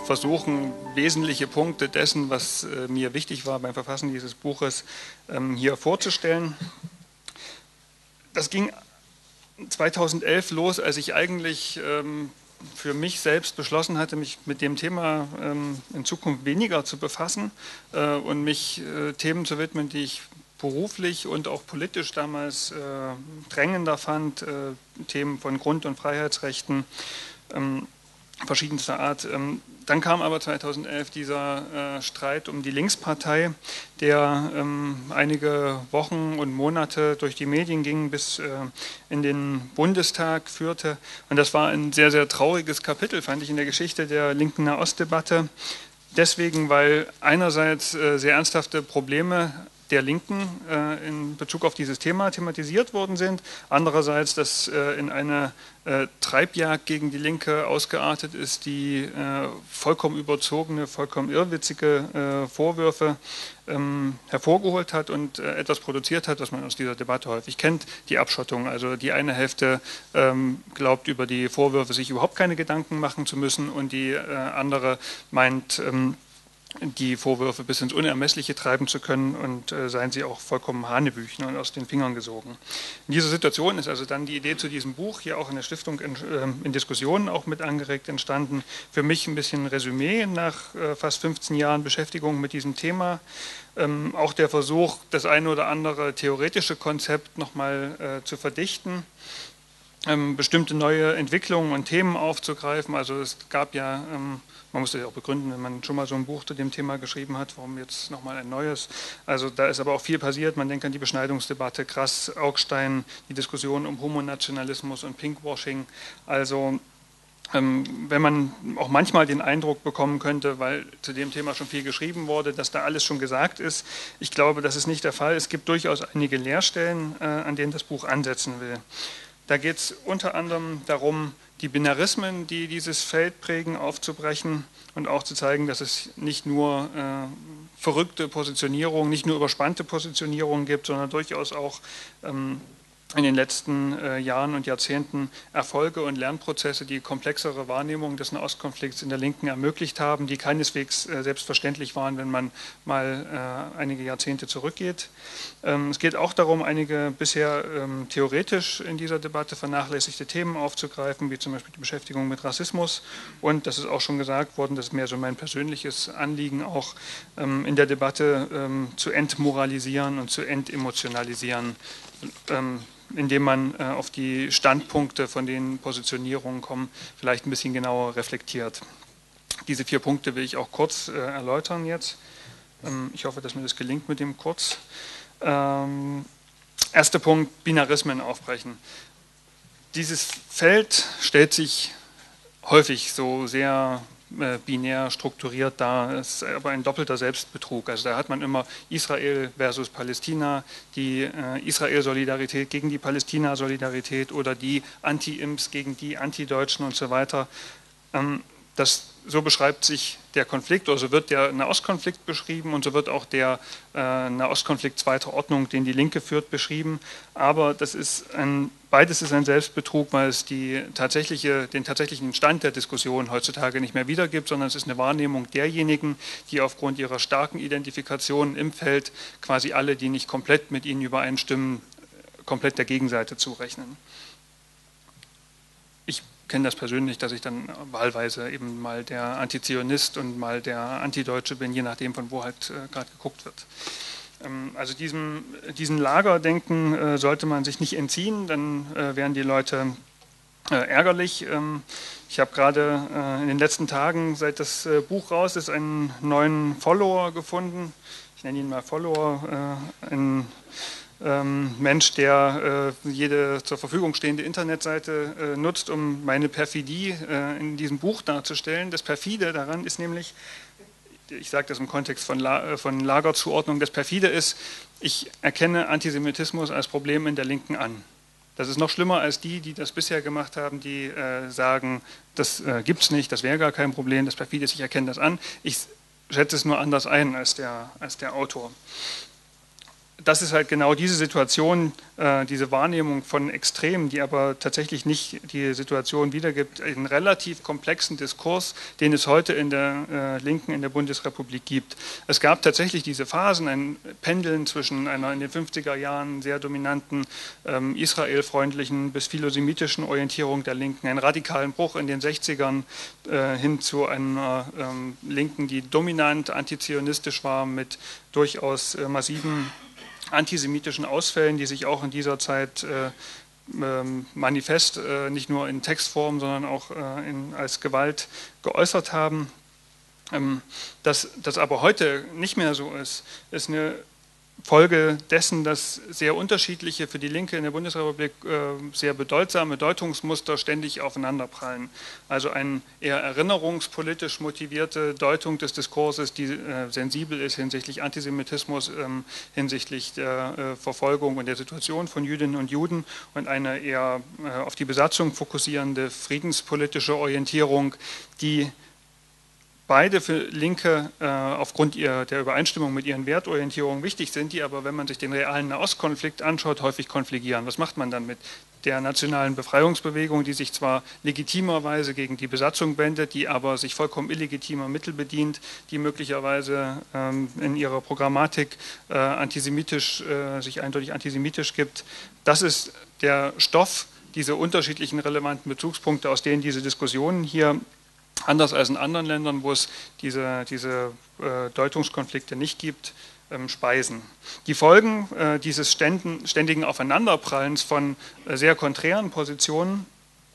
versuchen, wesentliche Punkte dessen, was mir wichtig war beim Verfassen dieses Buches, hier vorzustellen. Das ging 2011 los, als ich eigentlich für mich selbst beschlossen hatte, mich mit dem Thema in Zukunft weniger zu befassen und mich Themen zu widmen, die ich beruflich und auch politisch damals drängender fand, Themen von Grund- und Freiheitsrechten verschiedenster Art. Dann kam aber 2011 dieser Streit um die Linkspartei, der einige Wochen und Monate durch die Medien ging, bis in den Bundestag führte. Und das war ein sehr, sehr trauriges Kapitel, fand ich, in der Geschichte der linken Nahostdebatte. Deswegen, weil einerseits sehr ernsthafte Probleme der Linken in Bezug auf dieses Thema thematisiert worden sind. Andererseits, dass in eine Treibjagd gegen die Linke ausgeartet ist, die vollkommen überzogene, vollkommen irrwitzige Vorwürfe hervorgeholt hat und etwas produziert hat, was man aus dieser Debatte häufig kennt, die Abschottung. Also die eine Hälfte glaubt, über die Vorwürfe sich überhaupt keine Gedanken machen zu müssen, und die andere meint, die Vorwürfe bis ins Unermessliche treiben zu können, und seien sie auch vollkommen hanebüchen und aus den Fingern gesogen. In dieser Situation ist also dann die Idee zu diesem Buch hier auch in der Stiftung in Diskussionen auch mit angeregt entstanden. Für mich ein bisschen Resümee nach fast 15 Jahren Beschäftigung mit diesem Thema. Auch der Versuch, das eine oder andere theoretische Konzept nochmal zu verdichten, bestimmte neue Entwicklungen und Themen aufzugreifen. Also es gab ja, man muss das ja auch begründen, wenn man schon mal so ein Buch zu dem Thema geschrieben hat, warum jetzt nochmal ein neues. Also da ist aber auch viel passiert. Man denkt an die Beschneidungsdebatte, Grass, Augstein, die Diskussion um Homonationalismus und Pinkwashing. Also wenn man auch manchmal den Eindruck bekommen könnte, weil zu dem Thema schon viel geschrieben wurde, dass da alles schon gesagt ist. Ich glaube, das ist nicht der Fall. Es gibt durchaus einige Leerstellen, an denen das Buch ansetzen will. Da geht es unter anderem darum, die Binarismen, die dieses Feld prägen, aufzubrechen und auch zu zeigen, dass es nicht nur verrückte Positionierungen, nicht nur überspannte Positionierungen gibt, sondern durchaus auch in den letzten Jahren und Jahrzehnten Erfolge und Lernprozesse, die komplexere Wahrnehmung des Nahostkonflikts in der Linken ermöglicht haben, die keineswegs selbstverständlich waren, wenn man mal einige Jahrzehnte zurückgeht. Es geht auch darum, einige bisher theoretisch in dieser Debatte vernachlässigte Themen aufzugreifen, wie zum Beispiel die Beschäftigung mit Rassismus. Und das ist auch schon gesagt worden, das ist mehr so mein persönliches Anliegen, auch in der Debatte zu entmoralisieren und zu entemotionalisieren, indem man auf die Standpunkte, von denen Positionierungen kommen, vielleicht ein bisschen genauer reflektiert. Diese 4 Punkte will ich auch kurz erläutern jetzt. Ich hoffe, dass mir das gelingt mit dem kurz. Erster Punkt, Binarismen aufbrechen. Dieses Feld stellt sich häufig so sehr binär strukturiert dar. Es ist aber ein doppelter Selbstbetrug. Also da hat man immer Israel versus Palästina, die Israel-Solidarität gegen die Palästina-Solidarität oder die Anti-Imps gegen die Anti-Deutschen und so weiter. So beschreibt sich der Konflikt, oder so wird der Nahostkonflikt beschrieben, und so wird auch der Nahostkonflikt zweiter Ordnung, den die Linke führt, beschrieben. Aber beides ist ein Selbstbetrug, weil es den tatsächlichen Stand der Diskussion heutzutage nicht mehr wiedergibt, sondern es ist eine Wahrnehmung derjenigen, die aufgrund ihrer starken Identifikation im Feld quasi alle, die nicht komplett mit ihnen übereinstimmen, komplett der Gegenseite zurechnen. Ich kenne das persönlich, dass ich dann wahlweise eben mal der Antizionist und mal der Antideutsche bin, je nachdem, von wo halt gerade geguckt wird. Also diesen Lagerdenken sollte man sich nicht entziehen, dann wären die Leute ärgerlich. Ich habe gerade in den letzten Tagen, seit das Buch raus ist, einen neuen Follower gefunden. Ich nenne ihn mal Follower, ein Mensch, der jede zur Verfügung stehende Internetseite nutzt, um meine Perfidie in diesem Buch darzustellen. Das Perfide daran ist nämlich, ich sage das im Kontext von Lagerzuordnung, das Perfide ist, ich erkenne Antisemitismus als Problem in der Linken an. Das ist noch schlimmer als die das bisher gemacht haben, die sagen, das gibt es nicht, das wäre gar kein Problem, das Perfide ist, ich erkenne das an. Ich schätze es nur anders ein als der Autor. das ist halt genau diese Situation, diese Wahrnehmung von Extremen, die aber tatsächlich nicht die Situation wiedergibt, einen relativ komplexen Diskurs, den es heute in der Linken in der Bundesrepublik gibt. Es gab tatsächlich diese Phasen, ein Pendeln zwischen einer in den 50er Jahren sehr dominanten israelfreundlichen bis philosemitischen Orientierung der Linken, einen radikalen Bruch in den 60ern hin zu einer Linken, die dominant antizionistisch war, mit durchaus massiven antisemitischen Ausfällen, die sich auch in dieser Zeit manifest, nicht nur in Textform, sondern auch als Gewalt geäußert haben. Dass das aber heute nicht mehr so ist, ist eine Folge dessen, dass sehr unterschiedliche, für die Linke in der Bundesrepublik sehr bedeutsame Deutungsmuster ständig aufeinanderprallen. Also eine eher erinnerungspolitisch motivierte Deutung des Diskurses, die sensibel ist hinsichtlich Antisemitismus, hinsichtlich der Verfolgung und der Situation von Jüdinnen und Juden, und eine eher auf die Besatzung fokussierende friedenspolitische Orientierung, die beide für Linke aufgrund der Übereinstimmung mit ihren Wertorientierungen wichtig sind, die aber, wenn man sich den realen Nahostkonflikt anschaut, häufig konfligieren. Was macht man dann mit der nationalen Befreiungsbewegung, die sich zwar legitimerweise gegen die Besatzung wendet, die aber sich vollkommen illegitimer Mittel bedient, die möglicherweise in ihrer Programmatik sich eindeutig antisemitisch gibt? Das ist der Stoff, diese unterschiedlichen relevanten Bezugspunkte, aus denen diese Diskussionen hier, anders als in anderen Ländern, wo es diese Deutungskonflikte nicht gibt, speisen. Die Folgen dieses ständigen Aufeinanderprallens von sehr konträren Positionen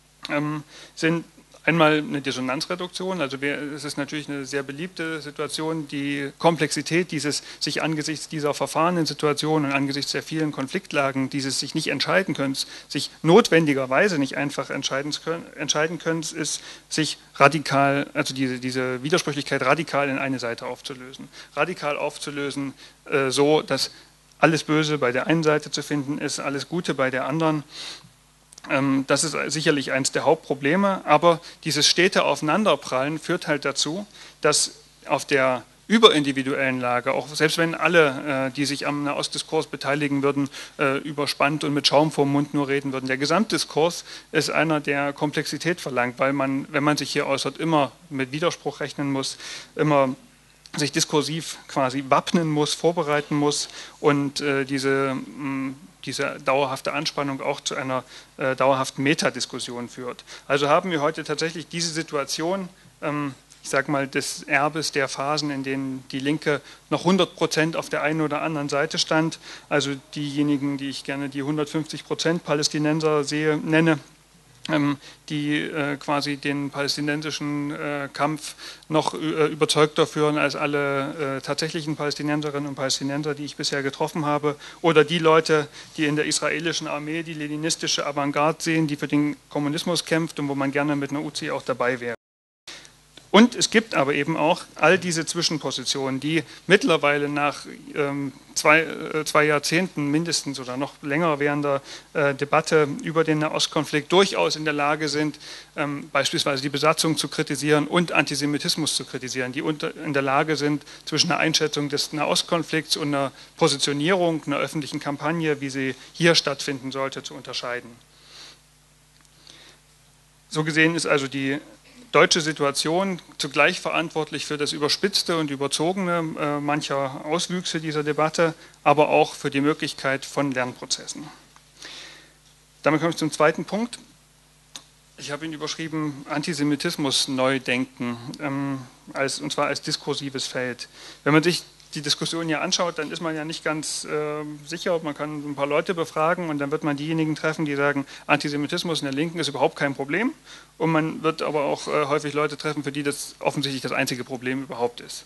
sind einmal eine Dissonanzreduktion. Also es ist natürlich eine sehr beliebte Situation, die Komplexität dieses sich angesichts dieser verfahrenen Situationen und angesichts der vielen Konfliktlagen, dieses sich nicht entscheiden können, sich notwendigerweise nicht einfach entscheiden können, ist sich radikal, also diese Widersprüchlichkeit radikal in eine Seite aufzulösen. Radikal aufzulösen, so dass alles Böse bei der einen Seite zu finden ist, alles Gute bei der anderen. Das ist sicherlich eines der Hauptprobleme, aber dieses stete Aufeinanderprallen führt halt dazu, dass auf der überindividuellen Lage, auch selbst wenn alle, die sich am Nahostdiskurs beteiligen würden, überspannt und mit Schaum vorm Mund nur reden würden, der Gesamtdiskurs ist einer, der Komplexität verlangt, weil man, wenn man sich hier äußert, immer mit Widerspruch rechnen muss, immer sich diskursiv quasi wappnen muss, vorbereiten muss und diese dauerhafte Anspannung auch zu einer dauerhaften Metadiskussion führt. Also haben wir heute tatsächlich diese Situation, ich sage mal, des Erbes der Phasen, in denen die Linke noch 100% auf der einen oder anderen Seite stand, also diejenigen, die ich gerne die 150% Palästinenser nenne, die quasi den palästinensischen Kampf noch überzeugter führen als alle tatsächlichen Palästinenserinnen und Palästinenser, die ich bisher getroffen habe, oder die Leute, die in der israelischen Armee die leninistische Avantgarde sehen, die für den Kommunismus kämpft und wo man gerne mit einer Uzi auch dabei wäre. Und es gibt aber eben auch all diese Zwischenpositionen, die mittlerweile nach zwei Jahrzehnten mindestens oder noch länger währender Debatte über den Nahostkonflikt durchaus in der Lage sind, beispielsweise die Besatzung zu kritisieren und Antisemitismus zu kritisieren, die in der Lage sind, zwischen einer Einschätzung des Nahostkonflikts und einer Positionierung, einer öffentlichen Kampagne, wie sie hier stattfinden sollte, zu unterscheiden. So gesehen ist also die deutsche Situation zugleich verantwortlich für das Überspitzte und Überzogene mancher Auswüchse dieser Debatte, aber auch für die Möglichkeit von Lernprozessen. Damit komme ich zum zweiten Punkt. Ich habe ihn überschrieben, Antisemitismus neu denken, und zwar als diskursives Feld. Wenn man sich die Diskussion hier anschaut, dann ist man ja nicht ganz sicher, man kann ein paar Leute befragen und dann wird man diejenigen treffen, die sagen, Antisemitismus in der Linken ist überhaupt kein Problem, und man wird aber auch häufig Leute treffen, für die das offensichtlich das einzige Problem überhaupt ist.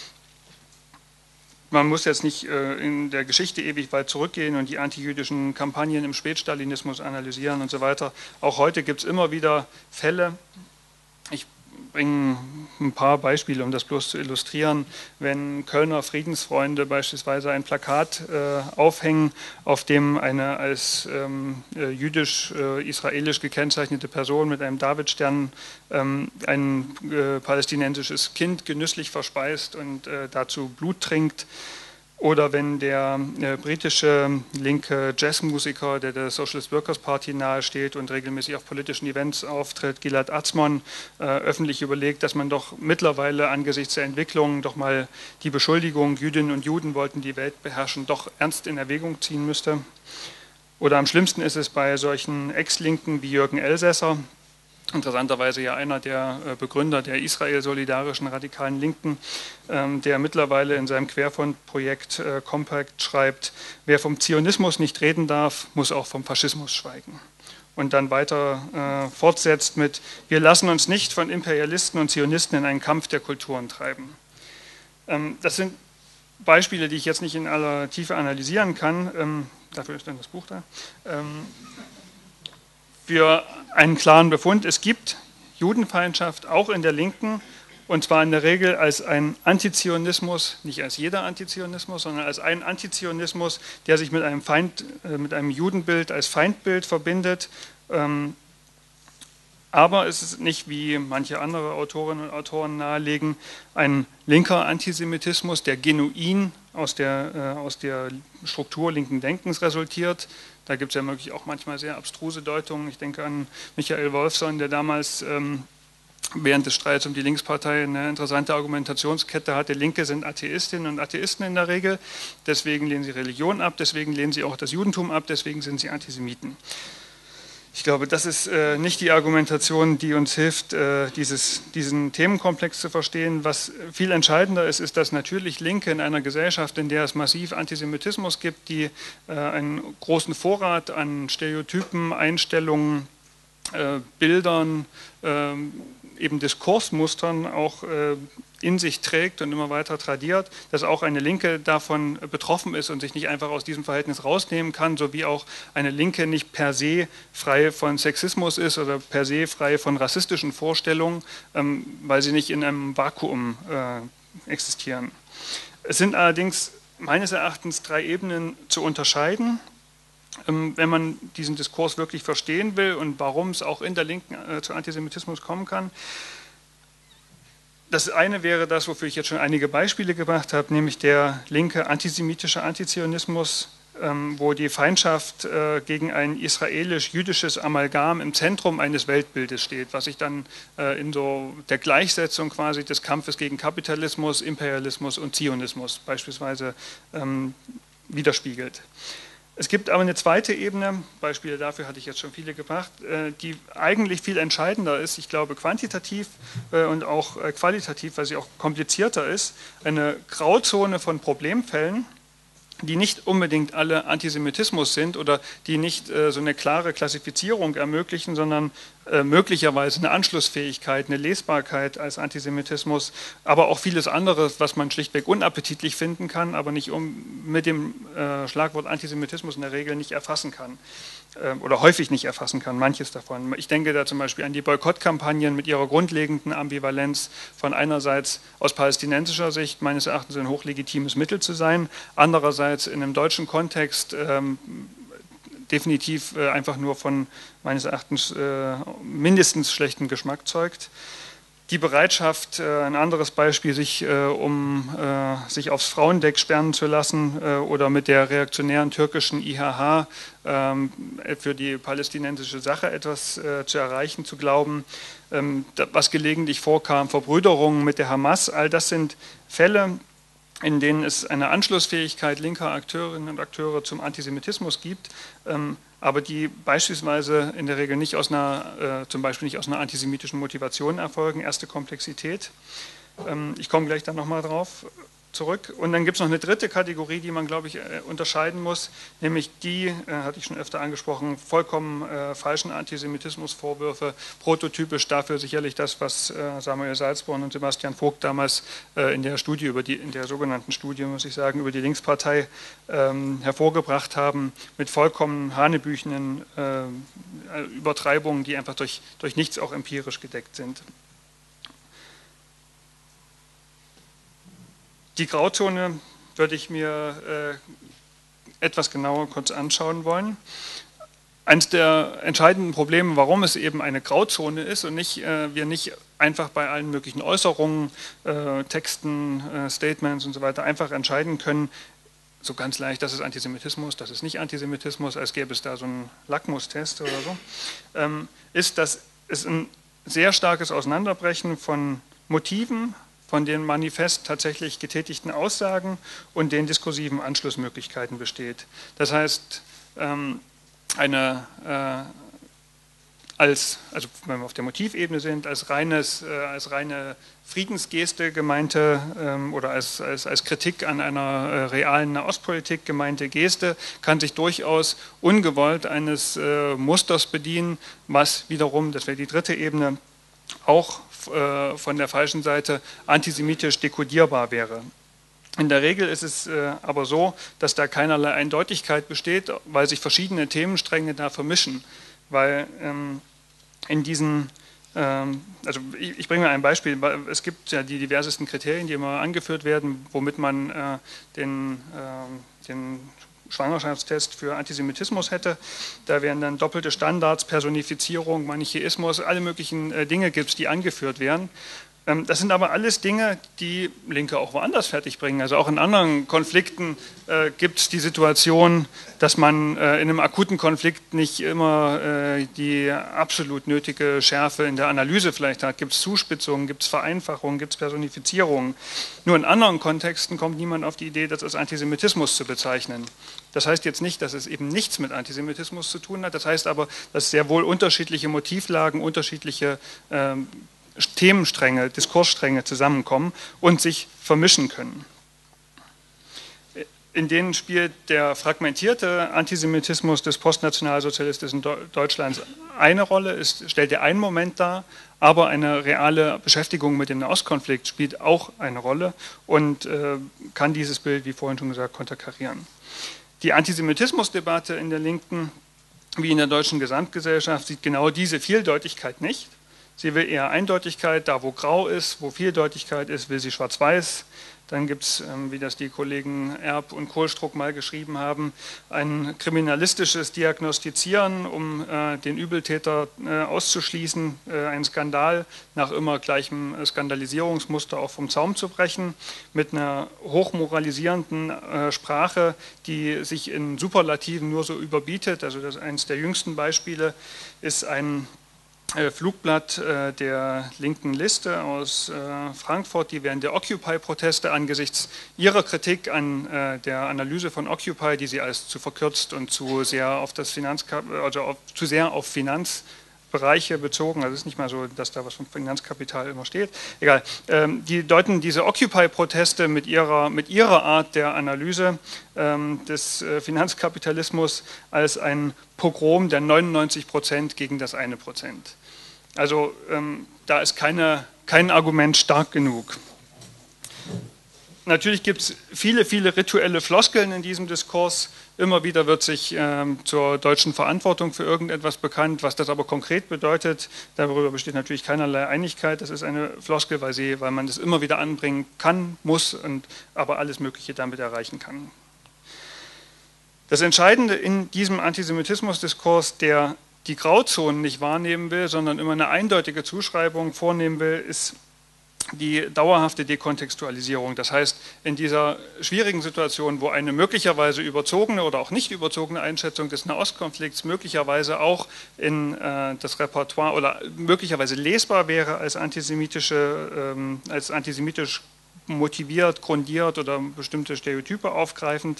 Man muss jetzt nicht in der Geschichte ewig weit zurückgehen und die antijüdischen Kampagnen im Spätstalinismus analysieren und so weiter. Auch heute gibt es immer wieder Fälle. Ich bringe ein paar Beispiele, um das bloß zu illustrieren. Wenn Kölner Friedensfreunde beispielsweise ein Plakat aufhängen, auf dem eine als jüdisch-israelisch gekennzeichnete Person mit einem Davidstern ein palästinensisches Kind genüsslich verspeist und dazu Blut trinkt, Oder wenn der britische linke Jazzmusiker, der der Socialist Workers Party nahesteht und regelmäßig auf politischen Events auftritt, Gilad Atzmon, öffentlich überlegt, dass man doch mittlerweile angesichts der Entwicklung doch mal die Beschuldigung, Jüdinnen und Juden wollten die Welt beherrschen, doch ernst in Erwägung ziehen müsste. Oder am schlimmsten ist es bei solchen Ex-Linken wie Jürgen Elsässer, interessanterweise ja einer der Begründer der Israel-solidarischen radikalen Linken, der mittlerweile in seinem Querfront-Projekt Compact schreibt, wer vom Zionismus nicht reden darf, muss auch vom Faschismus schweigen. Und dann weiter fortsetzt mit, wir lassen uns nicht von Imperialisten und Zionisten in einen Kampf der Kulturen treiben. Das sind Beispiele, die ich jetzt nicht in aller Tiefe analysieren kann, dafür ist dann das Buch da, für einen klaren Befund, es gibt Judenfeindschaft auch in der Linken, und zwar in der Regel als ein Antizionismus, nicht als jeder Antizionismus, sondern als ein Antizionismus, der sich mit einem Judenbild als Feindbild verbindet. Aber es ist nicht, wie manche andere Autorinnen und Autoren nahelegen, ein linker Antisemitismus, der genuin aus der Struktur linken Denkens resultiert. Da gibt es ja wirklich auch manchmal sehr abstruse Deutungen. Ich denke an Michael Wolfson, der damals während des Streits um die Linkspartei eine interessante Argumentationskette hatte. Linke sind Atheistinnen und Atheisten in der Regel, deswegen lehnen sie Religion ab, deswegen lehnen sie auch das Judentum ab, deswegen sind sie Antisemiten. Ich glaube, das ist nicht die Argumentation, die uns hilft, diesen Themenkomplex zu verstehen. Was viel entscheidender ist, ist, dass natürlich Linke in einer Gesellschaft, in der es massiv Antisemitismus gibt, die einen großen Vorrat an Stereotypen, Einstellungen, Bildern, eben Diskursmustern auch in sich trägt und immer weiter tradiert, dass auch eine Linke davon betroffen ist und sich nicht einfach aus diesem Verhältnis rausnehmen kann, so wie auch eine Linke nicht per se frei von Sexismus ist oder per se frei von rassistischen Vorstellungen, weil sie nicht in einem Vakuum existieren. Es sind allerdings meines Erachtens 3 Ebenen zu unterscheiden. Wenn man diesen Diskurs wirklich verstehen will und warum es auch in der Linken zu Antisemitismus kommen kann. Das eine wäre das, wofür ich jetzt schon einige Beispiele gebracht habe, nämlich der linke antisemitische Antizionismus, wo die Feindschaft gegen ein israelisch-jüdisches Amalgam im Zentrum eines Weltbildes steht, was sich dann in so der Gleichsetzung quasi des Kampfes gegen Kapitalismus, Imperialismus und Zionismus beispielsweise widerspiegelt. Es gibt aber eine zweite Ebene, Beispiele dafür hatte ich jetzt schon viele gebracht, die eigentlich viel entscheidender ist, ich glaube quantitativ und auch qualitativ, weil sie auch komplizierter ist, eine Grauzone von Problemfällen, die nicht unbedingt alle Antisemitismus sind oder die nicht so eine klare Klassifizierung ermöglichen, sondern möglicherweise eine Anschlussfähigkeit, eine Lesbarkeit als Antisemitismus, aber auch vieles anderes, was man schlichtweg unappetitlich finden kann, aber nicht mit dem Schlagwort Antisemitismus in der Regel nicht erfassen kann oder häufig nicht erfassen kann, manches davon. Ich denke da zum Beispiel an die Boykottkampagnen mit ihrer grundlegenden Ambivalenz von einerseits aus palästinensischer Sicht meines Erachtens ein hochlegitimes Mittel zu sein, andererseits in einem deutschen Kontext definitiv einfach nur von meines Erachtens mindestens schlechtem Geschmack zeugt. Die Bereitschaft, ein anderes Beispiel, sich aufs Frauendeck sperren zu lassen oder mit der reaktionären türkischen IHH für die palästinensische Sache etwas zu erreichen, zu glauben, was gelegentlich vorkam, Verbrüderungen mit der Hamas, all das sind Fälle, in denen es eine Anschlussfähigkeit linker Akteurinnen und Akteure zum Antisemitismus gibt, aber die beispielsweise in der Regel nicht zum Beispiel nicht aus einer antisemitischen Motivation erfolgen. Erste Komplexität. Ich komme gleich dann nochmal drauf zurück. Und dann gibt es noch eine dritte Kategorie, die man, glaube ich, unterscheiden muss, nämlich die, hatte ich schon öfter angesprochen, vollkommen falschen Antisemitismusvorwürfe, prototypisch dafür sicherlich das, was Samuel Salzborn und Sebastian Vogt damals in der Studie, in der sogenannten Studie, muss ich sagen, über die Linkspartei hervorgebracht haben, mit vollkommen hanebüchenen Übertreibungen, die einfach durch nichts auch empirisch gedeckt sind. Die Grauzone würde ich mir etwas genauer kurz anschauen wollen. Eines der entscheidenden Probleme, warum es eben eine Grauzone ist und wir nicht einfach bei allen möglichen Äußerungen, Texten, Statements und so weiter einfach entscheiden können, so ganz leicht, das ist Antisemitismus, das ist nicht Antisemitismus, als gäbe es da so einen Lackmustest oder so, ist, dass es ein sehr starkes Auseinanderbrechen von Motiven, von den manifest tatsächlich getätigten Aussagen und den diskursiven Anschlussmöglichkeiten besteht. Das heißt, also wenn wir auf der Motivebene sind, als reine Friedensgeste gemeinte oder als Kritik an einer realen Nahostpolitik gemeinte Geste kann sich durchaus ungewollt eines Musters bedienen, was wiederum, das wäre die dritte Ebene, auch von der falschen Seite antisemitisch dekodierbar wäre. In der Regel ist es aber so, dass da keinerlei Eindeutigkeit besteht, weil sich verschiedene Themenstränge da vermischen. Weil in diesen, also ich bringe mal ein Beispiel, es gibt ja die diversesten Kriterien, die immer angeführt werden, womit man den Schwangerschaftstest für Antisemitismus hätte. Da wären dann doppelte Standards, Personifizierung, Manichäismus, alle möglichen Dinge gibt es, die angeführt werden. Das sind aber alles Dinge, die Linke auch woanders fertigbringen. Also auch in anderen Konflikten gibt es die Situation, dass man in einem akuten Konflikt nicht immer die absolut nötige Schärfe in der Analyse vielleicht hat. Gibt es Zuspitzungen, gibt es Vereinfachungen, gibt es Personifizierungen. Nur in anderen Kontexten kommt niemand auf die Idee, das als Antisemitismus zu bezeichnen. Das heißt jetzt nicht, dass es eben nichts mit Antisemitismus zu tun hat. Das heißt aber, dass sehr wohl unterschiedliche Motivlagen, unterschiedliche Themenstränge, Diskursstränge zusammenkommen und sich vermischen können. In denen spielt der fragmentierte Antisemitismus des postnationalsozialistischen Deutschlands eine Rolle, stellt er einen Moment dar, aber eine reale Beschäftigung mit dem Nahostkonflikt spielt auch eine Rolle und kann dieses Bild, wie vorhin schon gesagt, konterkarieren. Die Antisemitismusdebatte in der Linken, wie in der deutschen Gesamtgesellschaft, sieht genau diese Vieldeutigkeit nicht. Sie will eher Eindeutigkeit, da wo grau ist, wo Vieldeutigkeit ist, will sie schwarz-weiß. Dann gibt es, wie das die Kollegen Erb und Kohlstruck mal geschrieben haben, ein kriminalistisches Diagnostizieren, um den Übeltäter auszuschließen, einen Skandal nach immer gleichem Skandalisierungsmuster auch vom Zaum zu brechen, mit einer hochmoralisierenden Sprache, die sich in Superlativen nur so überbietet. Also das eines der jüngsten Beispiele ist ein Flugblatt der linken Liste aus Frankfurt, die während der Occupy-Proteste angesichts ihrer Kritik an der Analyse von Occupy, die sie als zu verkürzt und zu sehr auf das zu sehr auf Finanzbereiche bezogen, also es ist nicht mal so, dass da was vom Finanzkapital immer steht, egal, die deuten diese Occupy-Proteste mit ihrer Art der Analyse des Finanzkapitalismus als ein Pogrom der 99% gegen das 1%. Also da ist kein Argument stark genug. Natürlich gibt es viele rituelle Floskeln in diesem Diskurs. Immer wieder wird sich zur deutschen Verantwortung für irgendetwas bekannt. Was das aber konkret bedeutet, darüber besteht natürlich keinerlei Einigkeit. Das ist eine Floskel, weil man das immer wieder anbringen kann, muss und aber alles Mögliche damit erreichen kann. Das Entscheidende in diesem Antisemitismusdiskurs, der die Grauzonen nicht wahrnehmen will, sondern immer eine eindeutige Zuschreibung vornehmen will, ist die dauerhafte Dekontextualisierung. Das heißt, in dieser schwierigen Situation, wo eine möglicherweise überzogene oder auch nicht überzogene Einschätzung des Nahostkonflikts möglicherweise auch in das Repertoire oder möglicherweise lesbar wäre als antisemitisch motiviert, grundiert oder bestimmte Stereotype aufgreifend,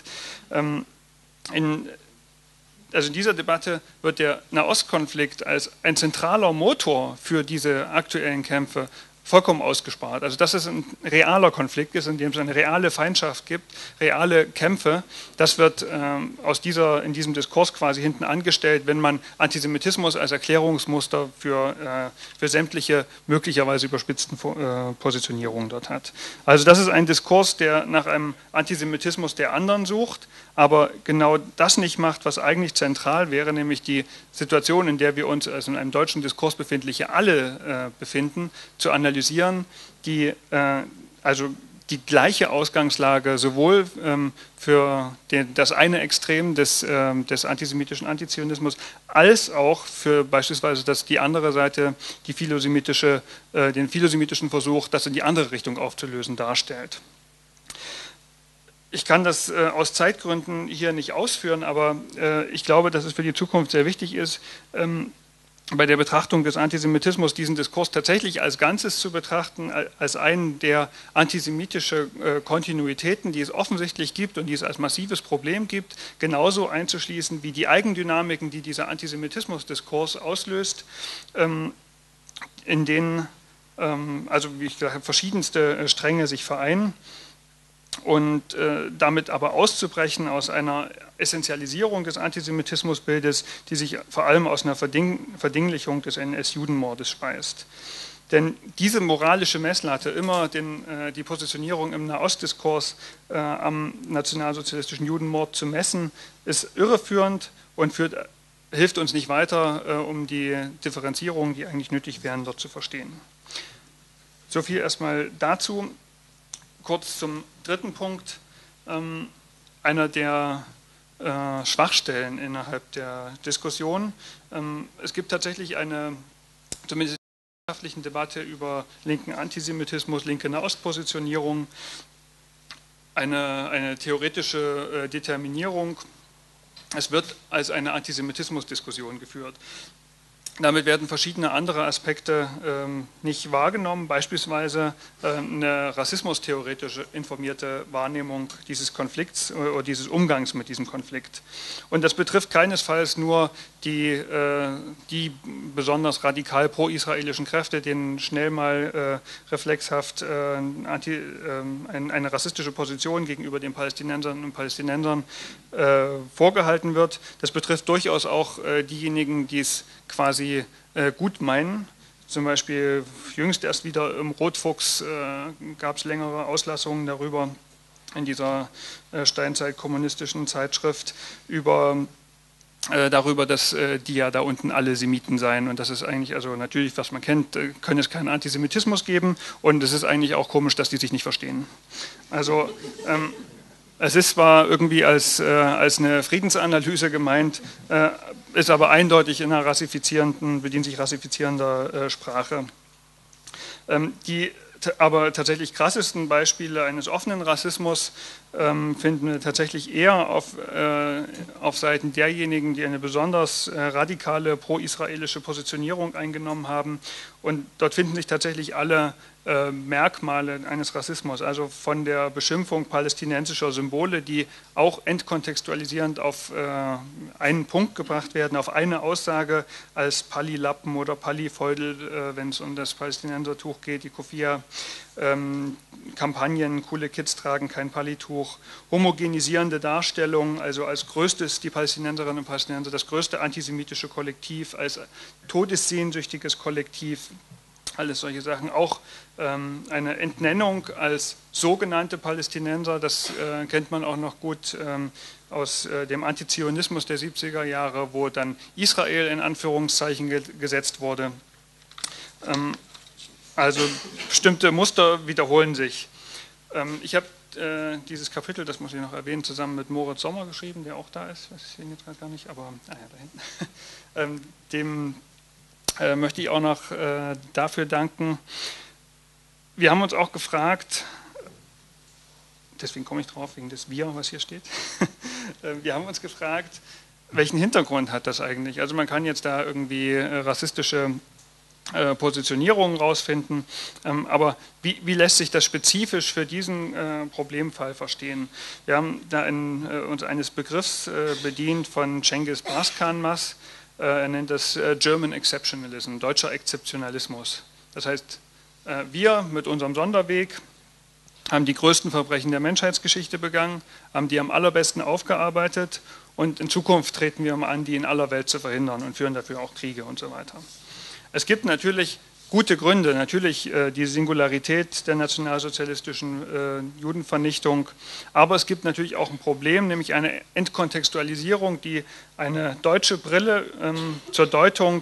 also in dieser Debatte wird der Nahostkonflikt als ein zentraler Motor für diese aktuellen Kämpfe vollkommen ausgespart. Also dass es ein realer Konflikt ist, in dem es eine reale Feindschaft gibt, reale Kämpfe, das wird in diesem Diskurs quasi hinten angestellt, wenn man Antisemitismus als Erklärungsmuster für sämtliche möglicherweise überspitzten Positionierungen dort hat. Also das ist ein Diskurs, der nach einem Antisemitismus der anderen sucht, aber genau das nicht macht, was eigentlich zentral wäre, nämlich die Situation, in der wir uns also in einem deutschen Diskurs befindliche alle befinden, zu analysieren, die die gleiche Ausgangslage sowohl für das eine Extrem des antisemitischen Antizionismus als auch für beispielsweise die andere Seite, den philosemitischen Versuch, das in die andere Richtung aufzulösen, darstellt. Ich kann das aus Zeitgründen hier nicht ausführen, aber ich glaube, dass es für die Zukunft sehr wichtig ist, bei der Betrachtung des Antisemitismus diesen Diskurs tatsächlich als Ganzes zu betrachten, als einen der antisemitische Kontinuitäten, die es offensichtlich gibt und die es als massives Problem gibt, genauso einzuschließen wie die Eigendynamiken, die dieser Antisemitismus-Diskurs auslöst, in denen also wie ich gesagt habe, verschiedenste Stränge sich vereinen. Und damit aber auszubrechen aus einer Essentialisierung des Antisemitismusbildes, die sich vor allem aus einer Verdinglichung des NS-Judenmordes speist. Denn diese moralische Messlatte, immer die Positionierung im Nahostdiskurs am nationalsozialistischen Judenmord zu messen, ist irreführend und hilft uns nicht weiter, um die Differenzierungen, die eigentlich nötig wären, dort zu verstehen. So viel erstmal dazu. Kurz zum dritten Punkt, einer der Schwachstellen innerhalb der Diskussion. Es gibt tatsächlich zumindest in der wissenschaftlichen Debatte über linken Antisemitismus, linke Nahostpositionierung, eine theoretische Determinierung. Es wird als eine Antisemitismusdiskussion geführt. Damit werden verschiedene andere Aspekte nicht wahrgenommen, beispielsweise eine rassismustheoretisch informierte Wahrnehmung dieses Konflikts oder dieses Umgangs mit diesem Konflikt. Und das betrifft keinesfalls nur die besonders radikal pro-israelischen Kräfte, denen schnell mal reflexhaft eine rassistische Position gegenüber den Palästinensern und Palästinensern vorgehalten wird. Das betrifft durchaus auch diejenigen, die es quasi gut meinen. Zum Beispiel jüngst erst wieder im Rotfuchs gab es längere Auslassungen darüber in dieser steinzeitkommunistischen Zeitschrift darüber, dass die ja da unten alle Semiten seien und das ist eigentlich, also natürlich, was man kennt, kann es keinen Antisemitismus geben und es ist eigentlich auch komisch, dass die sich nicht verstehen. Also es ist zwar irgendwie als eine Friedensanalyse gemeint, ist aber eindeutig in einer bedient sich rassifizierender Sprache. Die aber tatsächlich krassesten Beispiele eines offenen Rassismus finden wir tatsächlich eher auf Seiten derjenigen, die eine besonders radikale pro-israelische Positionierung eingenommen haben. Und dort finden sich tatsächlich alle Merkmale eines Rassismus, also von der Beschimpfung palästinensischer Symbole, die auch entkontextualisierend auf einen Punkt gebracht werden, auf eine Aussage als Pali-Lappen oder Pali-Feudel, wenn es um das Palästinensertuch geht, die Kufia, Kampagnen, coole Kids tragen kein Palituch, homogenisierende Darstellungen, also als größtes, die Palästinenserinnen und Palästinenser, das größte antisemitische Kollektiv, als todessehnsüchtiges Kollektiv, alles solche Sachen, auch eine Entnennung als sogenannte Palästinenser, das kennt man auch noch gut aus dem Antizionismus der 70er Jahre, wo dann Israel in Anführungszeichen gesetzt wurde. Also bestimmte Muster wiederholen sich. Ich habe dieses Kapitel, das muss ich noch erwähnen, zusammen mit Moritz Sommer geschrieben, der auch da ist, ich sehe ihn jetzt gerade gar nicht, aber ja, da hinten. Dem möchte ich auch noch dafür danken. Wir haben uns auch gefragt, deswegen komme ich drauf, wegen des Wir, was hier steht. Wir haben uns gefragt, welchen Hintergrund hat das eigentlich? Also man kann jetzt da irgendwie rassistische Positionierungen rausfinden, aber wie lässt sich das spezifisch für diesen Problemfall verstehen? Wir haben da uns eines Begriffs bedient von Cengiz Barskanmas. Er nennt das German Exceptionalism, deutscher Exzeptionalismus. Das heißt, wir mit unserem Sonderweg haben die größten Verbrechen der Menschheitsgeschichte begangen, haben die am allerbesten aufgearbeitet und in Zukunft treten wir mal an, die in aller Welt zu verhindern und führen dafür auch Kriege und so weiter. Es gibt natürlich gute Gründe, natürlich die Singularität der nationalsozialistischen Judenvernichtung, aber es gibt natürlich auch ein Problem, nämlich eine Entkontextualisierung, die eine deutsche Brille zur Deutung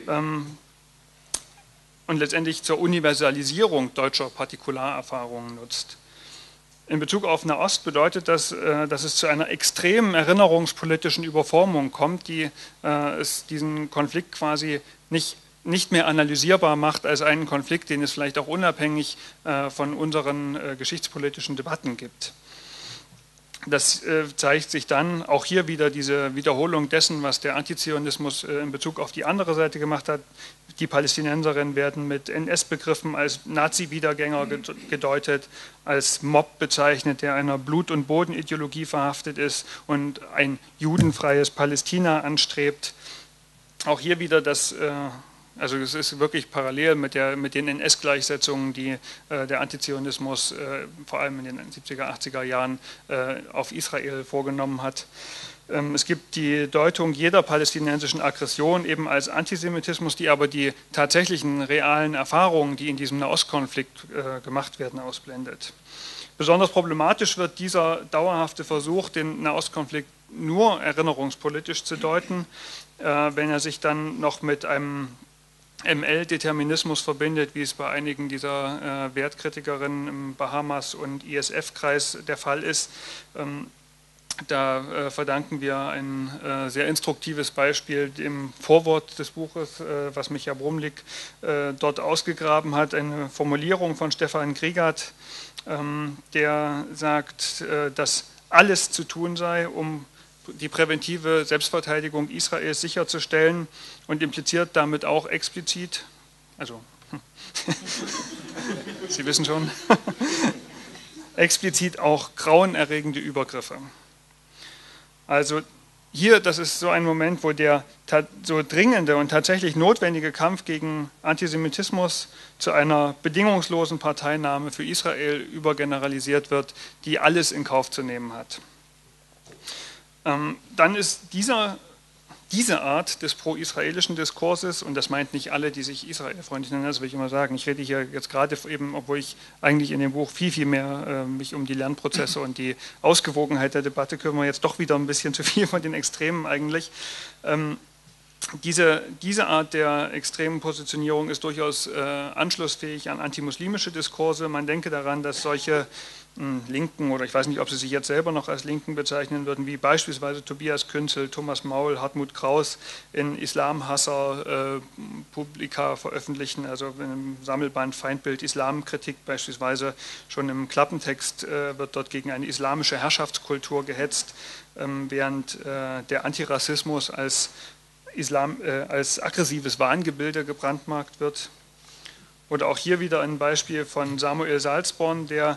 und letztendlich zur Universalisierung deutscher Partikularerfahrungen nutzt. In Bezug auf Nahost bedeutet das, dass es zu einer extremen erinnerungspolitischen Überformung kommt, die es diesen Konflikt quasi nicht mehr analysierbar macht als einen Konflikt, den es vielleicht auch unabhängig von unseren geschichtspolitischen Debatten gibt. Das zeigt sich dann auch hier wieder diese Wiederholung dessen, was der Antizionismus in Bezug auf die andere Seite gemacht hat. Die Palästinenserinnen werden mit NS-Begriffen als Nazi-Wiedergänger gedeutet, als Mob bezeichnet, der einer Blut- und Bodenideologie verhaftet ist und ein judenfreies Palästina anstrebt. Auch hier wieder das also es ist wirklich parallel mit den NS-Gleichsetzungen, die der Antizionismus vor allem in den 70er, 80er Jahren auf Israel vorgenommen hat. Es gibt die Deutung jeder palästinensischen Aggression eben als Antisemitismus, die aber die tatsächlichen realen Erfahrungen, die in diesem Nahostkonflikt gemacht werden, ausblendet. Besonders problematisch wird dieser dauerhafte Versuch, den Nahostkonflikt nur erinnerungspolitisch zu deuten, wenn er sich dann noch mit einem ML-Determinismus verbindet, wie es bei einigen dieser Wertkritikerinnen im Bahamas- und ISF-Kreis der Fall ist. Da verdanken wir ein sehr instruktives Beispiel dem Vorwort des Buches, was Micha Brumlik dort ausgegraben hat, eine Formulierung von Stefan Grigat, der sagt, dass alles zu tun sei, um die präventive Selbstverteidigung Israels sicherzustellen und impliziert damit auch explizit, also Sie wissen schon, explizit auch grauenerregende Übergriffe. Also hier, das ist so ein Moment, wo der so dringende und tatsächlich notwendige Kampf gegen Antisemitismus zu einer bedingungslosen Parteinahme für Israel übergeneralisiert wird, die alles in Kauf zu nehmen hat. Dann ist diese Art des pro-israelischen Diskurses, und das meint nicht alle, die sich israelfreundlich nennen, das will ich immer sagen, ich rede hier jetzt gerade eben, obwohl ich eigentlich in dem Buch viel mehr mich um die Lernprozesse und die Ausgewogenheit der Debatte kümmere, jetzt doch wieder ein bisschen zu viel von den Extremen eigentlich. Diese Art der extremen Positionierung ist durchaus anschlussfähig an antimuslimische Diskurse. Man denke daran, dass solche Linken, oder ich weiß nicht, ob sie sich jetzt selber noch als Linken bezeichnen würden, wie beispielsweise Tobias Künzel, Thomas Maul, Hartmut Kraus in Islamhasser-Publika veröffentlichen, also im Sammelband Feindbild Islamkritik beispielsweise, schon im Klappentext wird dort gegen eine islamische Herrschaftskultur gehetzt, während der Antirassismus als aggressives Wahngebilde gebrandmarkt wird. Oder auch hier wieder ein Beispiel von Samuel Salzborn, der,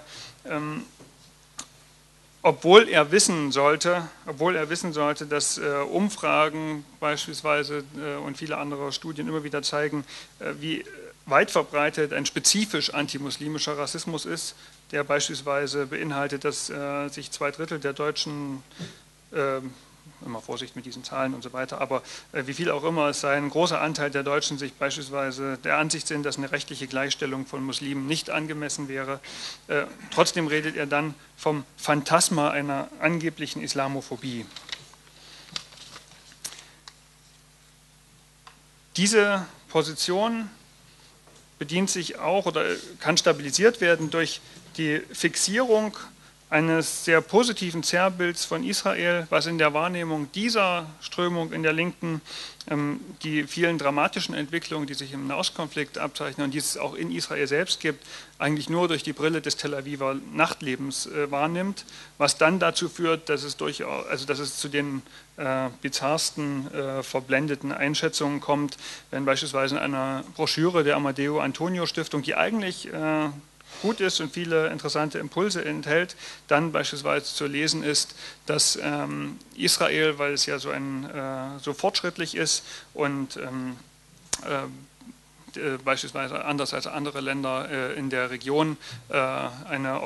obwohl er wissen sollte, dass Umfragen beispielsweise und viele andere Studien immer wieder zeigen, wie weit verbreitet ein spezifisch antimuslimischer Rassismus ist, der beispielsweise beinhaltet, dass sich 2/3 der Deutschen immer Vorsicht mit diesen Zahlen und so weiter, aber wie viel auch immer es sei, ein großer Anteil der Deutschen sich beispielsweise der Ansicht sind, dass eine rechtliche Gleichstellung von Muslimen nicht angemessen wäre. Trotzdem redet er dann vom Phantasma einer angeblichen Islamophobie. Diese Position bedient sich auch oder kann stabilisiert werden durch die Fixierung eines sehr positiven Zerrbilds von Israel, was in der Wahrnehmung dieser Strömung in der Linken die vielen dramatischen Entwicklungen, die sich im Nahostkonflikt abzeichnen und die es auch in Israel selbst gibt, eigentlich nur durch die Brille des Tel Aviver Nachtlebens wahrnimmt, was dann dazu führt, dass es zu den bizarrsten verblendeten Einschätzungen kommt, wenn beispielsweise in einer Broschüre der Amadeo Antonio Stiftung, die eigentlich gut ist und viele interessante Impulse enthält, dann beispielsweise zu lesen ist, dass Israel, weil es ja so fortschrittlich ist und beispielsweise anders als andere Länder in der Region eine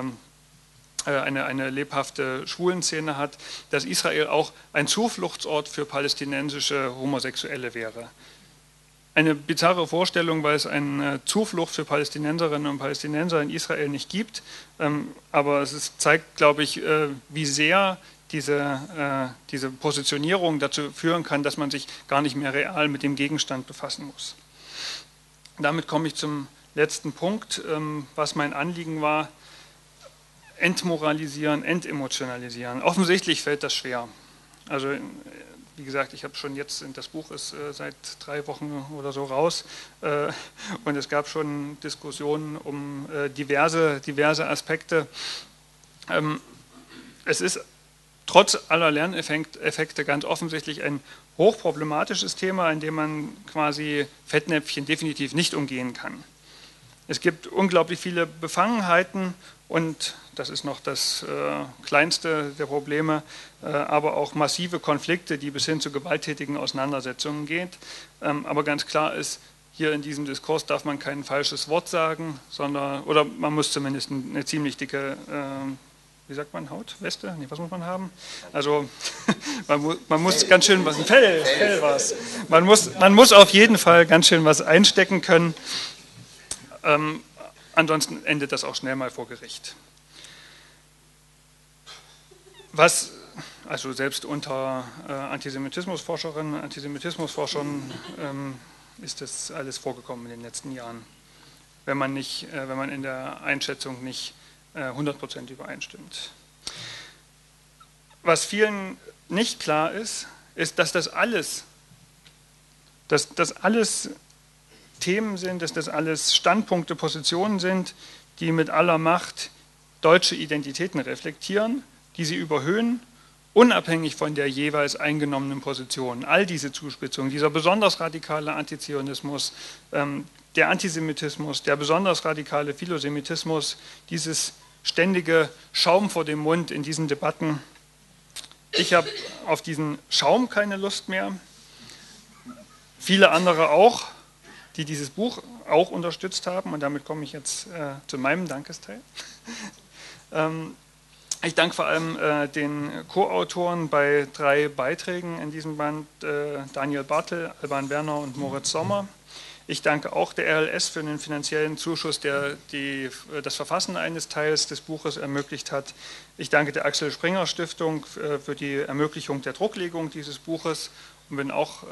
lebhafte Schwulenszene hat, dass Israel auch ein Zufluchtsort für palästinensische Homosexuelle wäre. Eine bizarre Vorstellung, weil es eine Zuflucht für Palästinenserinnen und Palästinenser in Israel nicht gibt. Aber es zeigt, glaube ich, wie sehr diese Positionierung dazu führen kann, dass man sich gar nicht mehr real mit dem Gegenstand befassen muss. Damit komme ich zum letzten Punkt, was mein Anliegen war: Entmoralisieren, entemotionalisieren. Offensichtlich fällt das schwer. Also wie gesagt, ich habe schon jetzt, das Buch ist seit 3 Wochen oder so raus und es gab schon Diskussionen um diverse Aspekte. es ist trotz aller Lerneffekte ganz offensichtlich ein hochproblematisches Thema, in dem man quasi Fettnäpfchen definitiv nicht umgehen kann. Es gibt unglaublich viele Befangenheiten und das ist noch das kleinste der Probleme, aber auch massive Konflikte, die bis hin zu gewalttätigen Auseinandersetzungen gehen. Aber ganz klar ist, hier in diesem Diskurs darf man kein falsches Wort sagen, oder man muss zumindest eine ziemlich dicke, wie sagt man, Haut, Weste? Nee, was muss man haben? Also man muss ganz schön was, Fell was. Man muss auf jeden Fall ganz schön was einstecken können. Ansonsten endet das auch schnell mal vor Gericht. Also selbst unter Antisemitismusforscherinnen und Antisemitismusforschern ist das alles vorgekommen in den letzten Jahren, wenn man in der Einschätzung nicht 100% übereinstimmt. Was vielen nicht klar ist, dass das alles Themen sind, dass das alles Standpunkte, Positionen sind, die mit aller Macht deutsche Identitäten reflektieren, die sie überhöhen, unabhängig von der jeweils eingenommenen Position. All diese Zuspitzungen, dieser besonders radikale Antizionismus, der Antisemitismus, der besonders radikale Philosemitismus, dieses ständige Schaum vor dem Mund in diesen Debatten. Ich habe auf diesen Schaum keine Lust mehr. Viele andere auch, die dieses Buch auch unterstützt haben. Und damit komme ich jetzt zu meinem Dankesteil. Ich danke vor allem den Co-Autoren bei 3 Beiträgen in diesem Band, Daniel Bartel, Alban Werner und Moritz Sommer. Ich danke auch der RLS für den finanziellen Zuschuss, der das Verfassen eines Teils des Buches ermöglicht hat. Ich danke der Axel Springer Stiftung für die Ermöglichung der Drucklegung dieses Buches und bin auch,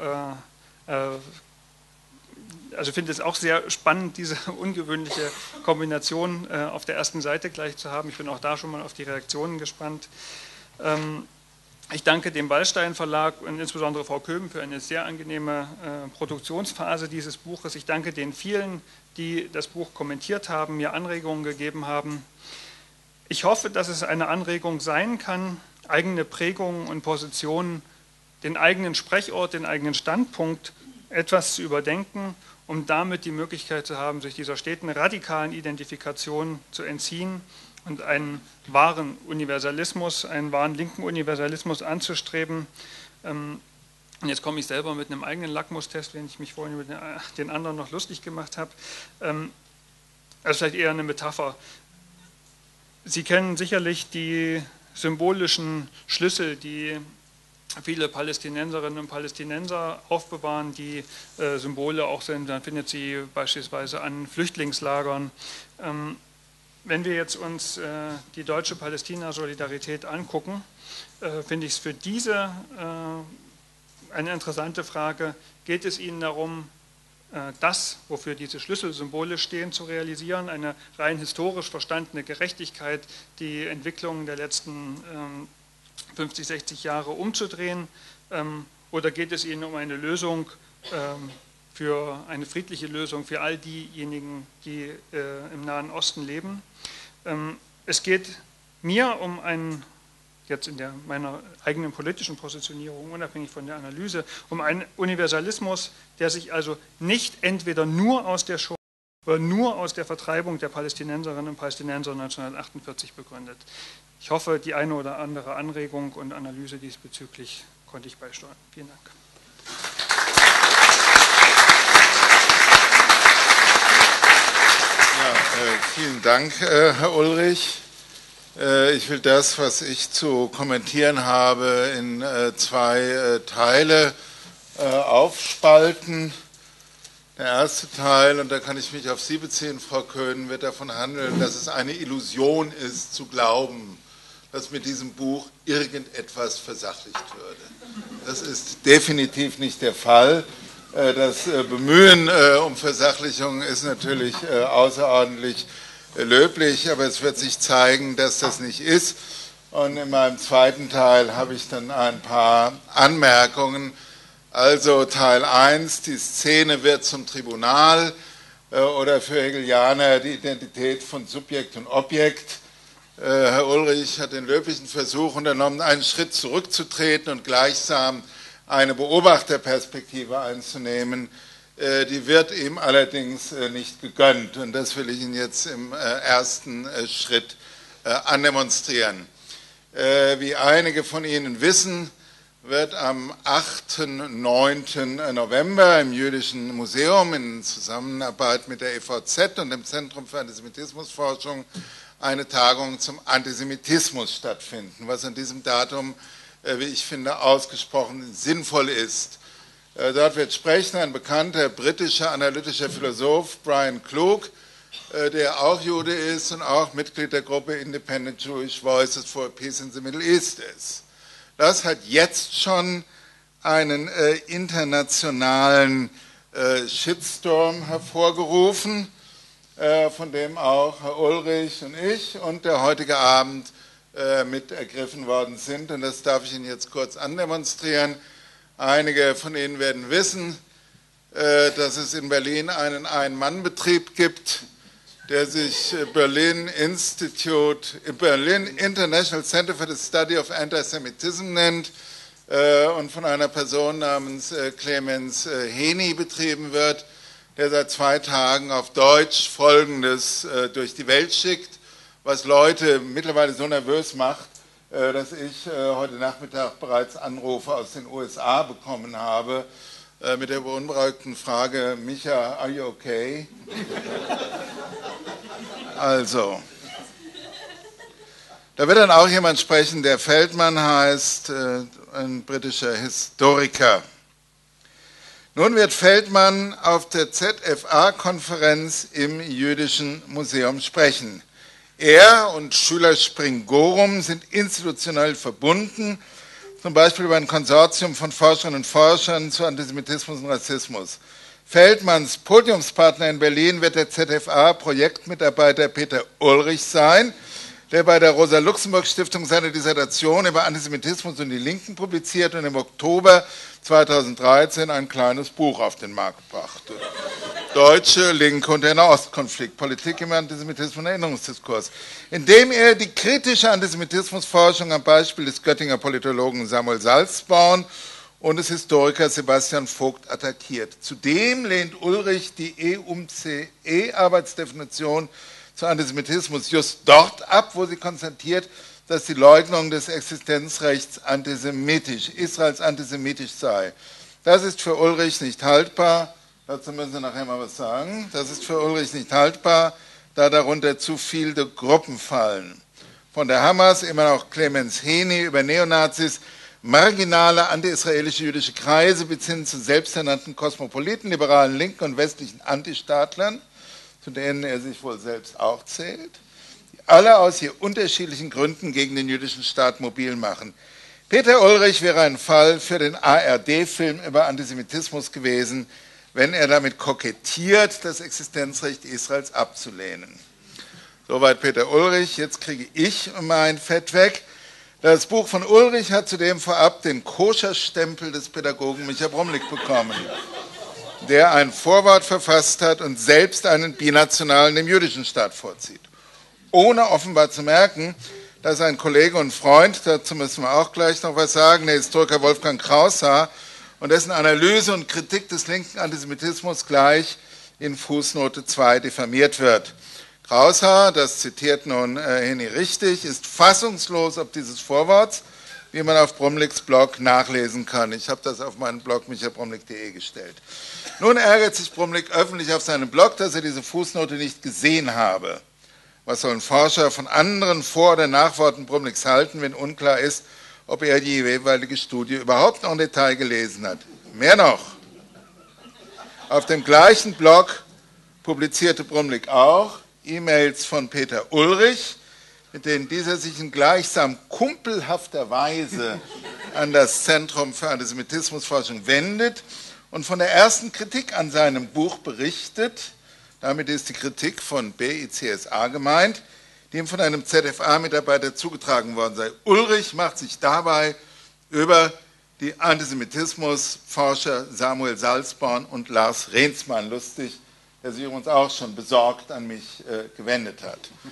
also finde es auch sehr spannend, diese ungewöhnliche Kombination auf der ersten Seite gleich zu haben. Ich bin auch da schon mal auf die Reaktionen gespannt. Ich danke dem Wallstein Verlag und insbesondere Frau Köben für eine sehr angenehme Produktionsphase dieses Buches. Ich danke den vielen, die das Buch kommentiert haben, mir Anregungen gegeben haben. Ich hoffe, dass es eine Anregung sein kann, eigene Prägungen und Positionen, den eigenen Sprechort, den eigenen Standpunkt etwas zu überdenken, um damit die Möglichkeit zu haben, sich dieser steten radikalen Identifikation zu entziehen und einen wahren Universalismus, einen wahren linken Universalismus anzustreben. Und jetzt komme ich selber mit einem eigenen Lackmustest, wenn ich mich vorhin mit den anderen noch lustig gemacht habe. Also vielleicht eher eine Metapher. Sie kennen sicherlich die symbolischen Schlüssel, die viele Palästinenserinnen und Palästinenser aufbewahren, die Symbole auch sind. Man findet sie beispielsweise an Flüchtlingslagern. Wenn wir jetzt uns die deutsche Palästina-Solidarität angucken, finde ich es für diese eine interessante Frage. Geht es Ihnen darum, das, wofür diese Schlüsselsymbole stehen, zu realisieren, eine rein historisch verstandene Gerechtigkeit, die Entwicklungen der letzten 50, 60 Jahre umzudrehen? Oder geht es Ihnen um eine Lösung, für eine friedliche Lösung für all diejenigen, die im Nahen Osten leben? Es geht mir um einen, jetzt in meiner eigenen politischen Positionierung, unabhängig von der Analyse, um einen Universalismus, der sich also nicht entweder nur aus der Shoah oder nur aus der Vertreibung der Palästinenserinnen und Palästinenser 1948 begründet. Ich hoffe, die eine oder andere Anregung und Analyse diesbezüglich konnte ich beisteuern. Vielen Dank. Vielen Dank, Herr Ulrich. Ich will das, was ich zu kommentieren habe, in 2 Teile aufspalten. Der erste Teil, und da kann ich mich auf Sie beziehen, Frau Köhn, wird davon handeln, dass es eine Illusion ist, zu glauben, dass mit diesem Buch irgendetwas versachlicht würde. Das ist definitiv nicht der Fall. Das Bemühen um Versachlichung ist natürlich außerordentlich löblich, aber es wird sich zeigen, dass das nicht ist. Und in meinem zweiten Teil habe ich dann ein paar Anmerkungen. Also Teil 1, die Szene wird zum Tribunal oder für Hegelianer die Identität von Subjekt und Objekt. Herr Ulrich hat den löblichen Versuch unternommen, einen Schritt zurückzutreten und gleichsam eine Beobachterperspektive einzunehmen. Die wird ihm allerdings nicht gegönnt und das will ich Ihnen jetzt im ersten Schritt andemonstrieren. Wie einige von Ihnen wissen, wird am 8. und 9. November im Jüdischen Museum in Zusammenarbeit mit der EVZ und dem Zentrum für Antisemitismusforschung eine Tagung zum Antisemitismus stattfinden, was an diesem Datum, wie ich finde, ausgesprochen sinnvoll ist. Dort wird sprechen ein bekannter britischer analytischer Philosoph, Brian Klug, der auch Jude ist und auch Mitglied der Gruppe Independent Jewish Voices for Peace in the Middle East ist. Das hat jetzt schon einen internationalen Shitstorm hervorgerufen, von dem auch Herr Ulrich und ich und der heutige Abend mit ergriffen worden sind. Und das darf ich Ihnen jetzt kurz andemonstrieren. Einige von Ihnen werden wissen, dass es in Berlin einen Ein-Mann-Betrieb gibt, der sich Berlin International Center for the Study of Antisemitism nennt und von einer Person namens Clemens Heni betrieben wird, der seit 2 Tagen auf Deutsch Folgendes durch die Welt schickt, was Leute mittlerweile so nervös macht, dass ich heute Nachmittag bereits Anrufe aus den USA bekommen habe mit der beunruhigten Frage, Micha, are you okay? Also, da wird dann auch jemand sprechen, der Feldman heißt, ein britischer Historiker. Nun wird Feldman auf der ZFA-Konferenz im Jüdischen Museum sprechen. Er und Schüler Springorum sind institutionell verbunden, zum Beispiel über ein Konsortium von Forscherinnen und Forschern zu Antisemitismus und Rassismus. Feldmanns Podiumspartner in Berlin wird der ZFA-Projektmitarbeiter Peter Ulrich sein, der bei der Rosa-Luxemburg-Stiftung seine Dissertation über Antisemitismus und die Linken publiziert und im Oktober 2013 ein kleines Buch auf den Markt brachte. Deutsche Linke und der Nahostkonflikt, Politik im Antisemitismus und Erinnerungsdiskurs, in dem er die kritische Antisemitismusforschung am Beispiel des Göttinger Politologen Samuel Salzborn und des Historikers Sebastian Vogt attackiert. Zudem lehnt Ulrich die EUMCE-Arbeitsdefinition zu Antisemitismus just dort ab, wo sie konstatiert, dass die Leugnung des Existenzrechts Israels antisemitisch sei. Das ist für Ulrich nicht haltbar, dazu müssen Sie nachher mal was sagen, das ist für Ulrich nicht haltbar, da darunter zu viele Gruppen fallen. Von der Hamas immer noch Clemens Heni über Neonazis, marginale anti-israelische jüdische Kreise bis hin zu selbsternannten Kosmopoliten, liberalen Linken und westlichen Antistaatlern, zu denen er sich wohl selbst auch zählt, die alle aus hier unterschiedlichen Gründen gegen den jüdischen Staat mobil machen. Peter Ulrich wäre ein Fall für den ARD-Film über Antisemitismus gewesen, wenn er damit kokettiert, das Existenzrecht Israels abzulehnen. Soweit Peter Ulrich, jetzt kriege ich mein Fett weg. Das Buch von Ulrich hat zudem vorab den Koscherstempel des Pädagogen Micha Bromlik bekommen, der ein Vorwort verfasst hat und selbst einen binationalen dem jüdischen Staat vorzieht. Ohne offenbar zu merken, dass ein Kollege und Freund, dazu müssen wir auch gleich noch was sagen, der Historiker Wolfgang Kraushaar und dessen Analyse und Kritik des linken Antisemitismus gleich in Fußnote 2 diffamiert wird. Kraushaar, das zitiert nun Heni richtig, ist fassungslos ob dieses Vorworts, wie man auf Bromliks Blog nachlesen kann. Ich habe das auf meinen Blog michabromlik.de gestellt. Nun ärgert sich Bromlik öffentlich auf seinem Blog, dass er diese Fußnote nicht gesehen habe. Was sollen Forscher von anderen Vor- oder Nachworten Bromliks halten, wenn unklar ist, ob er die jeweilige Studie überhaupt noch im Detail gelesen hat? Mehr noch, auf dem gleichen Blog publizierte Bromlik auch E-Mails von Peter Ulrich, mit denen dieser sich in gleichsam kumpelhafter Weise an das Zentrum für Antisemitismusforschung wendet und von der ersten Kritik an seinem Buch berichtet. Damit ist die Kritik von BICSA gemeint, die ihm von einem ZFA-Mitarbeiter zugetragen worden sei. Ulrich macht sich dabei über die Antisemitismusforscher Samuel Salzborn und Lars Rehnsmann lustig, der sich übrigens auch schon besorgt an mich gewendet hat.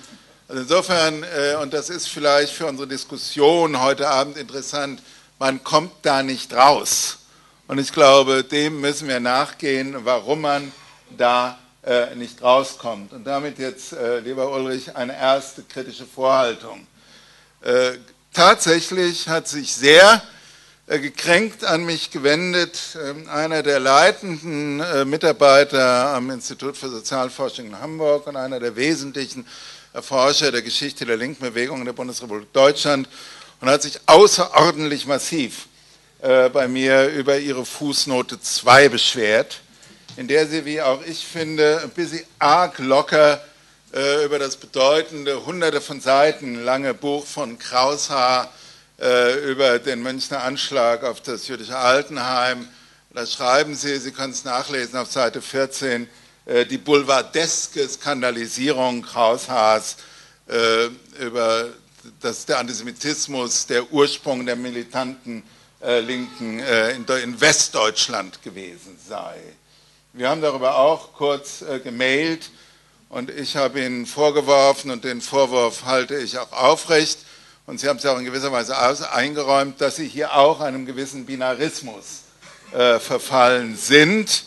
Also insofern, und das ist vielleicht für unsere Diskussion heute Abend interessant, man kommt da nicht raus. Und ich glaube, dem müssen wir nachgehen, warum man da nicht rauskommt. Und damit jetzt, lieber Ulrich, eine erste kritische Vorhaltung. Tatsächlich hat sich sehr gekränkt an mich gewendet einer der leitenden Mitarbeiter am Institut für Sozialforschung in Hamburg und einer der wesentlichen Erforscher der Geschichte der linken Bewegung in der Bundesrepublik Deutschland und hat sich außerordentlich massiv bei mir über ihre Fußnote 2 beschwert, in der sie, wie auch ich finde, ein bisschen arg locker über das bedeutende, hunderte von Seiten lange Buch von Kraushaar über den Münchner Anschlag auf das jüdische Altenheim, da schreiben sie, Sie können es nachlesen auf Seite 14, die boulevardeske Skandalisierung Kraushaars über der Antisemitismus der Ursprung der militanten Linken in Westdeutschland gewesen sei. Wir haben darüber auch kurz gemailt und ich habe Ihnen vorgeworfen und den Vorwurf halte ich auch aufrecht und Sie haben es ja auch in gewisser Weise eingeräumt, dass Sie hier auch einem gewissen Binarismus verfallen sind.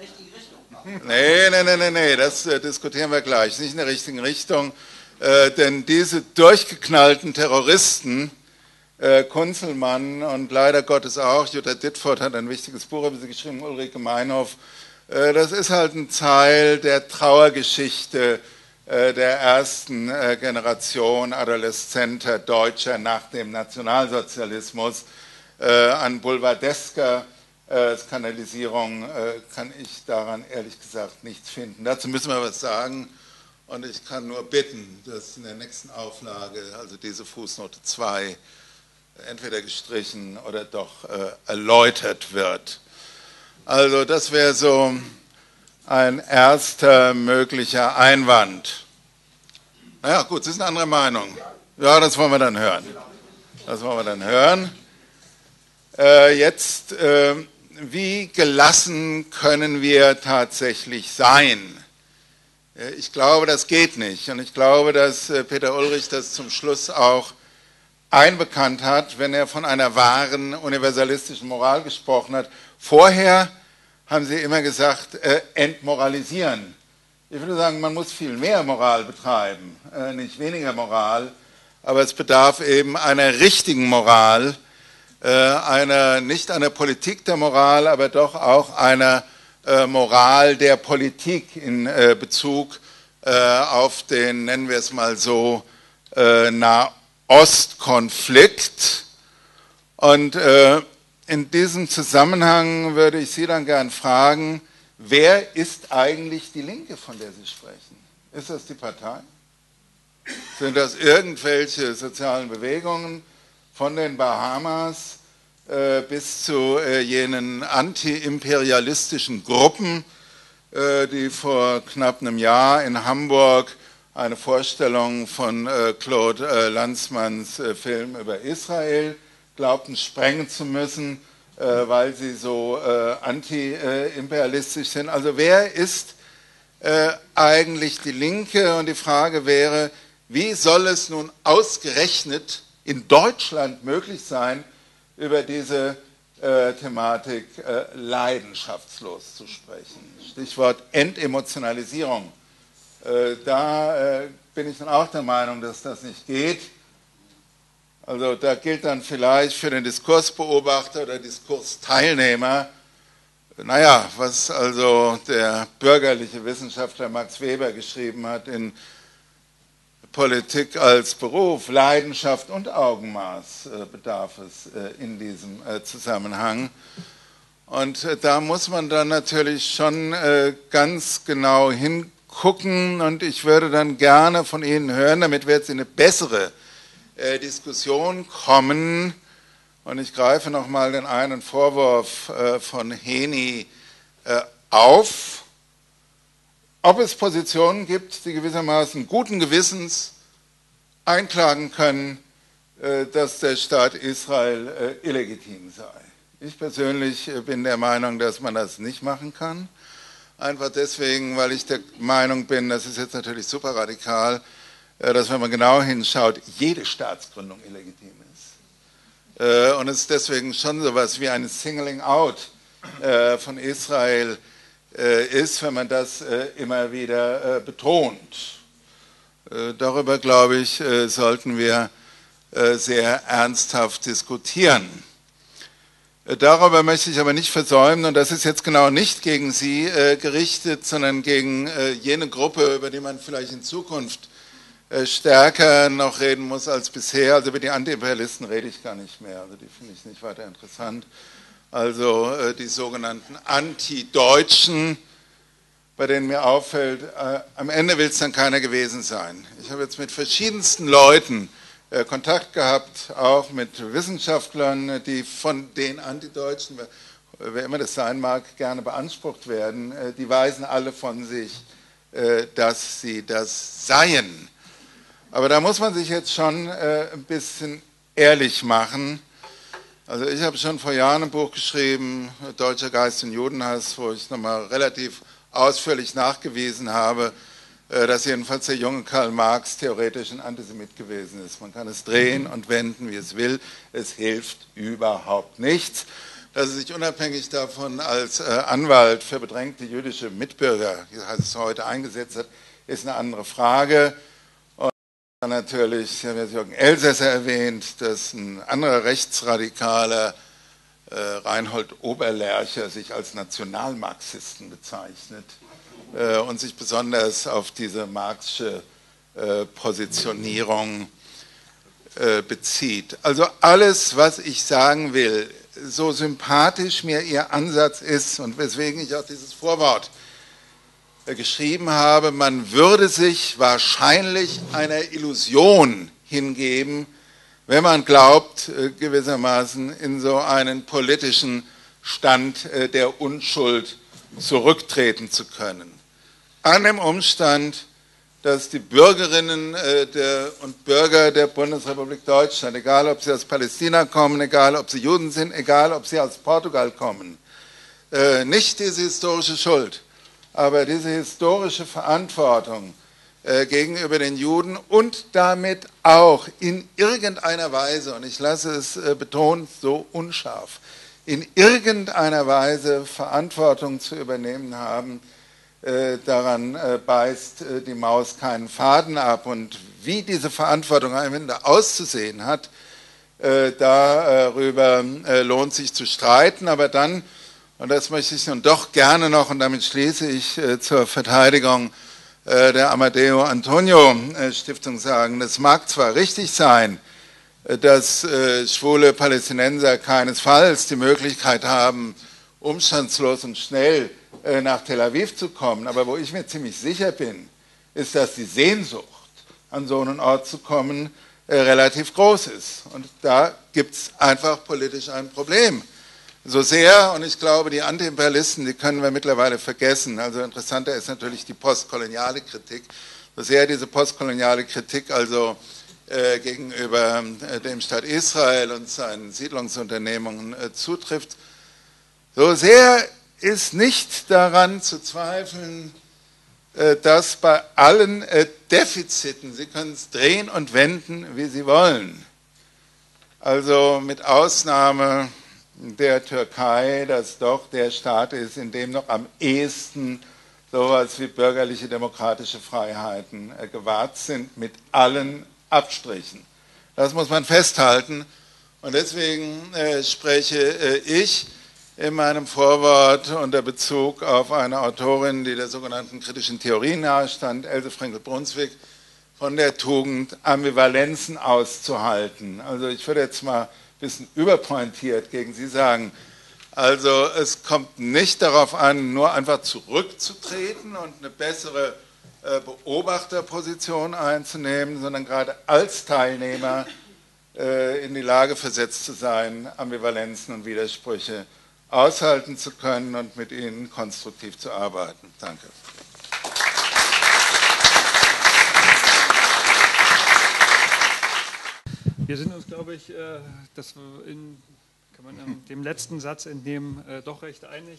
Nee, das diskutieren wir gleich, nicht in der richtigen Richtung, denn diese durchgeknallten Terroristen, Kunzelmann und leider Gottes auch, Jutta Dittfurt hat ein wichtiges Buch über sie geschrieben, Ulrike Meinhof, das ist halt ein Teil der Trauergeschichte der ersten Generation adoleszenter Deutscher nach dem Nationalsozialismus. An boulevardesker Skandalisierung kann ich daran ehrlich gesagt nichts finden. Dazu müssen wir was sagen und ich kann nur bitten, dass in der nächsten Auflage, also diese Fußnote 2, entweder gestrichen oder doch erläutert wird. Also das wäre so ein erster möglicher Einwand. Naja gut, das ist eine andere Meinung. Ja, das wollen wir dann hören. Das wollen wir dann hören. Jetzt, wie gelassen können wir tatsächlich sein? Ich glaube, das geht nicht. Und ich glaube, dass Peter Ulrich das zum Schluss auch einbekannt hat, wenn er von einer wahren universalistischen Moral gesprochen hat. Vorher haben Sie immer gesagt, entmoralisieren. Ich würde sagen, man muss viel mehr Moral betreiben, nicht weniger Moral, aber es bedarf eben einer richtigen Moral, nicht einer Politik der Moral, aber doch auch einer Moral der Politik in Bezug auf den, nennen wir es mal so, Nahostkonflikt. Und in diesem Zusammenhang würde ich Sie dann gern fragen, wer ist eigentlich die Linke, von der Sie sprechen? Ist das die Partei? Sind das irgendwelche sozialen Bewegungen von den Bahamas bis zu jenen antiimperialistischen Gruppen, die vor knapp einem Jahr in Hamburg eine Vorstellung von Claude Lanzmanns Film über Israel glaubten sprengen zu müssen, weil sie so anti-imperialistisch sind. Also wer ist eigentlich die Linke? Und die Frage wäre, wie soll es nun ausgerechnet in Deutschland möglich sein, über diese Thematik leidenschaftslos zu sprechen? Stichwort Entemotionalisierung. Da bin ich dann auch der Meinung, dass das nicht geht. Also da gilt dann vielleicht für den Diskursbeobachter oder Diskursteilnehmer, naja, was also der bürgerliche Wissenschaftler Max Weber geschrieben hat in Politik als Beruf, Leidenschaft und Augenmaß bedarf es in diesem Zusammenhang. Und da muss man dann natürlich schon ganz genau hingucken und ich würde dann gerne von Ihnen hören, damit wir jetzt in eine bessere Diskussion kommen, und ich greife nochmal den einen Vorwurf von Heni auf, ob es Positionen gibt, die gewissermaßen guten Gewissens einklagen können, dass der Staat Israel illegitim sei. Ich persönlich bin der Meinung, dass man das nicht machen kann, einfach deswegen, weil ich der Meinung bin, das ist jetzt natürlich super radikal, dass, wenn man genau hinschaut, jede Staatsgründung illegitim ist. Und es deswegen schon so etwas wie ein Singling out von Israel ist, wenn man das immer wieder betont. Darüber, glaube ich, sollten wir sehr ernsthaft diskutieren. Darüber möchte ich aber nicht versäumen, und das ist jetzt genau nicht gegen Sie gerichtet, sondern gegen jene Gruppe, über die man vielleicht in Zukunft stärker noch reden muss als bisher. Also über die Antiimperialisten rede ich gar nicht mehr, also die finde ich nicht weiter interessant. Also die sogenannten Anti-Deutschen, bei denen mir auffällt, am Ende will es dann keiner gewesen sein. Ich habe jetzt mit verschiedensten Leuten Kontakt gehabt, auch mit Wissenschaftlern, die von den Antideutschen, wer immer das sein mag, gerne beansprucht werden. Die weisen alle von sich, dass sie das seien. Aber da muss man sich jetzt schon ein bisschen ehrlich machen. Also ich habe schon vor Jahren ein Buch geschrieben, Deutscher Geist und Judenhass, wo ich nochmal relativ ausführlich nachgewiesen habe, dass jedenfalls der junge Karl Marx theoretisch ein Antisemit gewesen ist. Man kann es drehen und wenden, wie es will. Es hilft überhaupt nichts. Dass er sich unabhängig davon als Anwalt für bedrängte jüdische Mitbürger, wie heißt es heute, eingesetzt hat, ist eine andere Frage. Und dann natürlich, ich habe jetzt Jürgen Elsässer erwähnt, dass ein anderer Rechtsradikaler, Reinhold Oberlercher, sich als Nationalmarxisten bezeichnet und sich besonders auf diese marxische Positionierung bezieht. Also alles, was ich sagen will, so sympathisch mir Ihr Ansatz ist und weswegen ich auch dieses Vorwort geschrieben habe, man würde sich wahrscheinlich einer Illusion hingeben, wenn man glaubt, gewissermaßen in so einen politischen Stand der Unschuld zurücktreten zu können. An dem Umstand, dass die Bürgerinnen und Bürger der Bundesrepublik Deutschland, egal ob sie aus Palästina kommen, egal ob sie Juden sind, egal ob sie aus Portugal kommen, nicht diese historische Schuld, aber diese historische Verantwortung gegenüber den Juden und damit auch in irgendeiner Weise, und ich lasse es betont so unscharf, in irgendeiner Weise Verantwortung zu übernehmen haben, daran beißt die Maus keinen Faden ab. Und wie diese Verantwortung am Ende auszusehen hat, darüber lohnt sich zu streiten, aber dann, und das möchte ich nun doch gerne noch, und damit schließe ich zur Verteidigung der Amadeo Antonio Stiftung sagen, es mag zwar richtig sein, dass schwule Palästinenser keinesfalls die Möglichkeit haben, umstandslos und schnell nach Tel Aviv zu kommen, aber wo ich mir ziemlich sicher bin, ist, dass die Sehnsucht, an so einen Ort zu kommen, relativ groß ist. Und da gibt es einfach politisch ein Problem. So sehr, und ich glaube, die Antiimperialisten, die können wir mittlerweile vergessen. Also interessanter ist natürlich die postkoloniale Kritik. So sehr diese postkoloniale Kritik also gegenüber dem Staat Israel und seinen Siedlungsunternehmungen zutrifft, so sehr ist nicht daran zu zweifeln, dass bei allen Defiziten, Sie können es drehen und wenden, wie Sie wollen, also mit Ausnahme der Türkei, das doch der Staat ist, in dem noch am ehesten sowas wie bürgerliche demokratische Freiheiten gewahrt sind, mit allen Abstrichen. Das muss man festhalten. Und deswegen spreche ich in meinem Vorwort unter Bezug auf eine Autorin, die der sogenannten kritischen Theorie nahestand, Else Frenkel-Brunswick, von der Tugend, Ambivalenzen auszuhalten. Also ich würde jetzt mal ein bisschen überpointiert gegen Sie sagen, also es kommt nicht darauf an, nur einfach zurückzutreten und eine bessere Beobachterposition einzunehmen, sondern gerade als Teilnehmer in die Lage versetzt zu sein, Ambivalenzen und Widersprüche aushalten zu können und mit ihnen konstruktiv zu arbeiten. Danke. Wir sind uns, glaube ich, kann man in dem letzten Satz entnehmen, doch recht einig,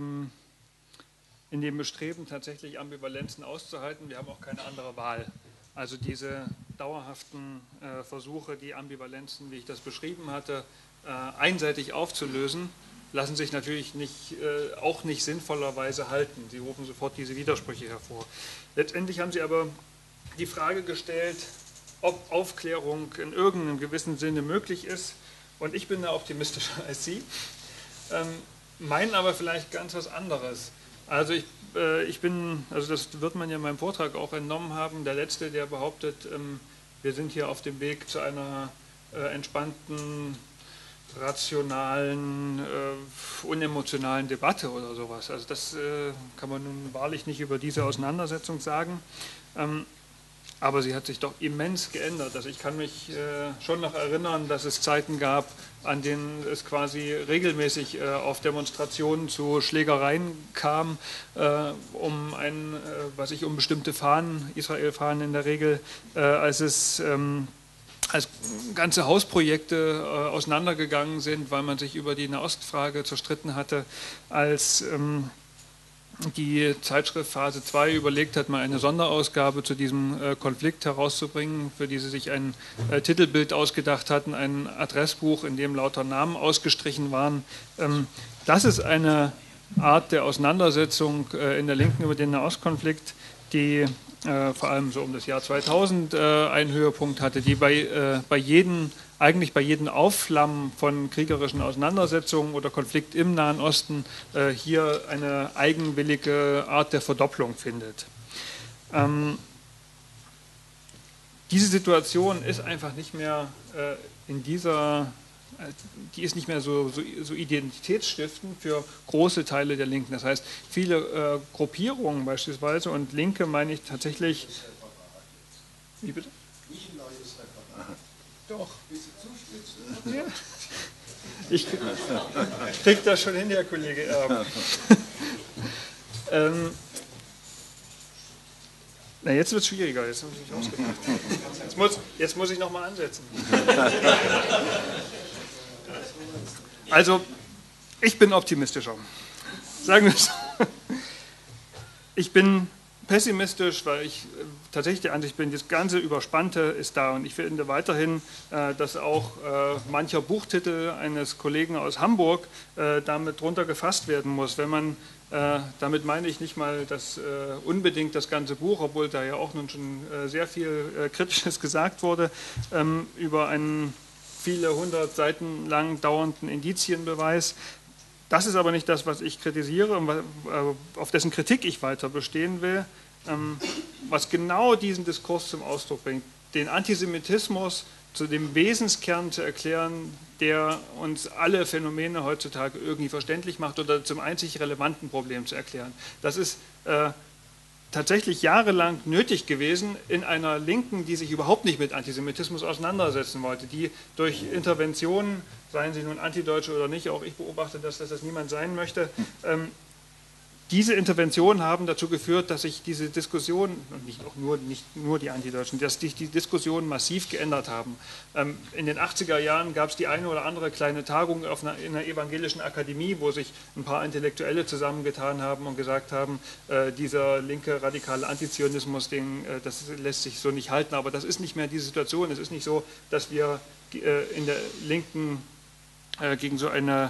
in dem Bestreben, tatsächlich Ambivalenzen auszuhalten. Wir haben auch keine andere Wahl. Also diese dauerhaften Versuche, die Ambivalenzen, wie ich das beschrieben hatte, einseitig aufzulösen, lassen sich natürlich auch nicht sinnvollerweise halten. Sie rufen sofort diese Widersprüche hervor. Letztendlich haben Sie aber die Frage gestellt, ob Aufklärung in irgendeinem gewissen Sinne möglich ist. Und ich bin da optimistischer als Sie, meinen aber vielleicht ganz was anderes. Also also das wird man ja in meinem Vortrag auch entnommen haben, der Letzte, der behauptet, wir sind hier auf dem Weg zu einer entspannten, rationalen, unemotionalen Debatte oder sowas. Also das kann man nun wahrlich nicht über diese Auseinandersetzung sagen. Aber sie hat sich doch immens geändert. Also ich kann mich schon noch erinnern, dass es Zeiten gab, an denen es quasi regelmäßig auf Demonstrationen zu Schlägereien kam, um bestimmte Fahnen, Israel-Fahnen in der Regel, als ganze Hausprojekte auseinandergegangen sind, weil man sich über die Nahostfrage zerstritten hatte, als die Zeitschrift Phase 2 überlegt hat, mal eine Sonderausgabe zu diesem Konflikt herauszubringen, für die sie sich ein Titelbild ausgedacht hatten, ein Adressbuch, in dem lauter Namen ausgestrichen waren. Das ist eine Art der Auseinandersetzung in der Linken über den Nahostkonflikt, die vor allem so um das Jahr 2000 einen Höhepunkt hatte, die eigentlich bei jedem Aufflammen von kriegerischen Auseinandersetzungen oder Konflikt im Nahen Osten hier eine eigenwillige Art der Verdopplung findet. Diese Situation ist einfach nicht mehr die ist nicht mehr so identitätsstiftend für große Teile der Linken. Das heißt, viele Gruppierungen beispielsweise, und Linke meine ich tatsächlich... Wie bitte? Nicht ein neues Referat. Doch. Ja. Ich kriege das schon hin, Herr Kollege Erben. Jetzt wird es schwieriger, jetzt habe ich mich ausgedacht. Jetzt muss ich nochmal ansetzen. Also, ich bin optimistischer. Sagen wir es so. Ich bin pessimistisch, weil ich tatsächlich der Ansicht bin, das ganze Überspannte ist da. Und ich finde weiterhin, dass auch mancher Buchtitel eines Kollegen aus Hamburg damit drunter gefasst werden muss. Damit meine ich nicht mal unbedingt das ganze Buch, obwohl da ja auch nun schon sehr viel Kritisches gesagt wurde, über einen viele hundert Seiten lang dauernden Indizienbeweis. Das ist aber nicht das, was ich kritisiere und auf dessen Kritik ich weiter bestehen will, was genau diesen Diskurs zum Ausdruck bringt, den Antisemitismus zu dem Wesenskern zu erklären, der uns alle Phänomene heutzutage irgendwie verständlich macht oder zum einzig relevanten Problem zu erklären. Das ist tatsächlich jahrelang nötig gewesen in einer Linken, die sich überhaupt nicht mit Antisemitismus auseinandersetzen wollte, die durch Interventionen, seien sie nun Antideutsche oder nicht, auch ich beobachte, dass das niemand sein möchte, diese Interventionen haben dazu geführt, dass sich diese Diskussion, und nicht nur die Antideutschen, dass sich die Diskussionen massiv geändert haben. In den 80er Jahren gab es die eine oder andere kleine Tagung in einer evangelischen Akademie, wo sich ein paar Intellektuelle zusammengetan haben und gesagt haben, dieser linke radikale Antizionismus, das lässt sich so nicht halten, aber das ist nicht mehr die Situation. Es ist nicht so, dass wir in der Linken gegen so eine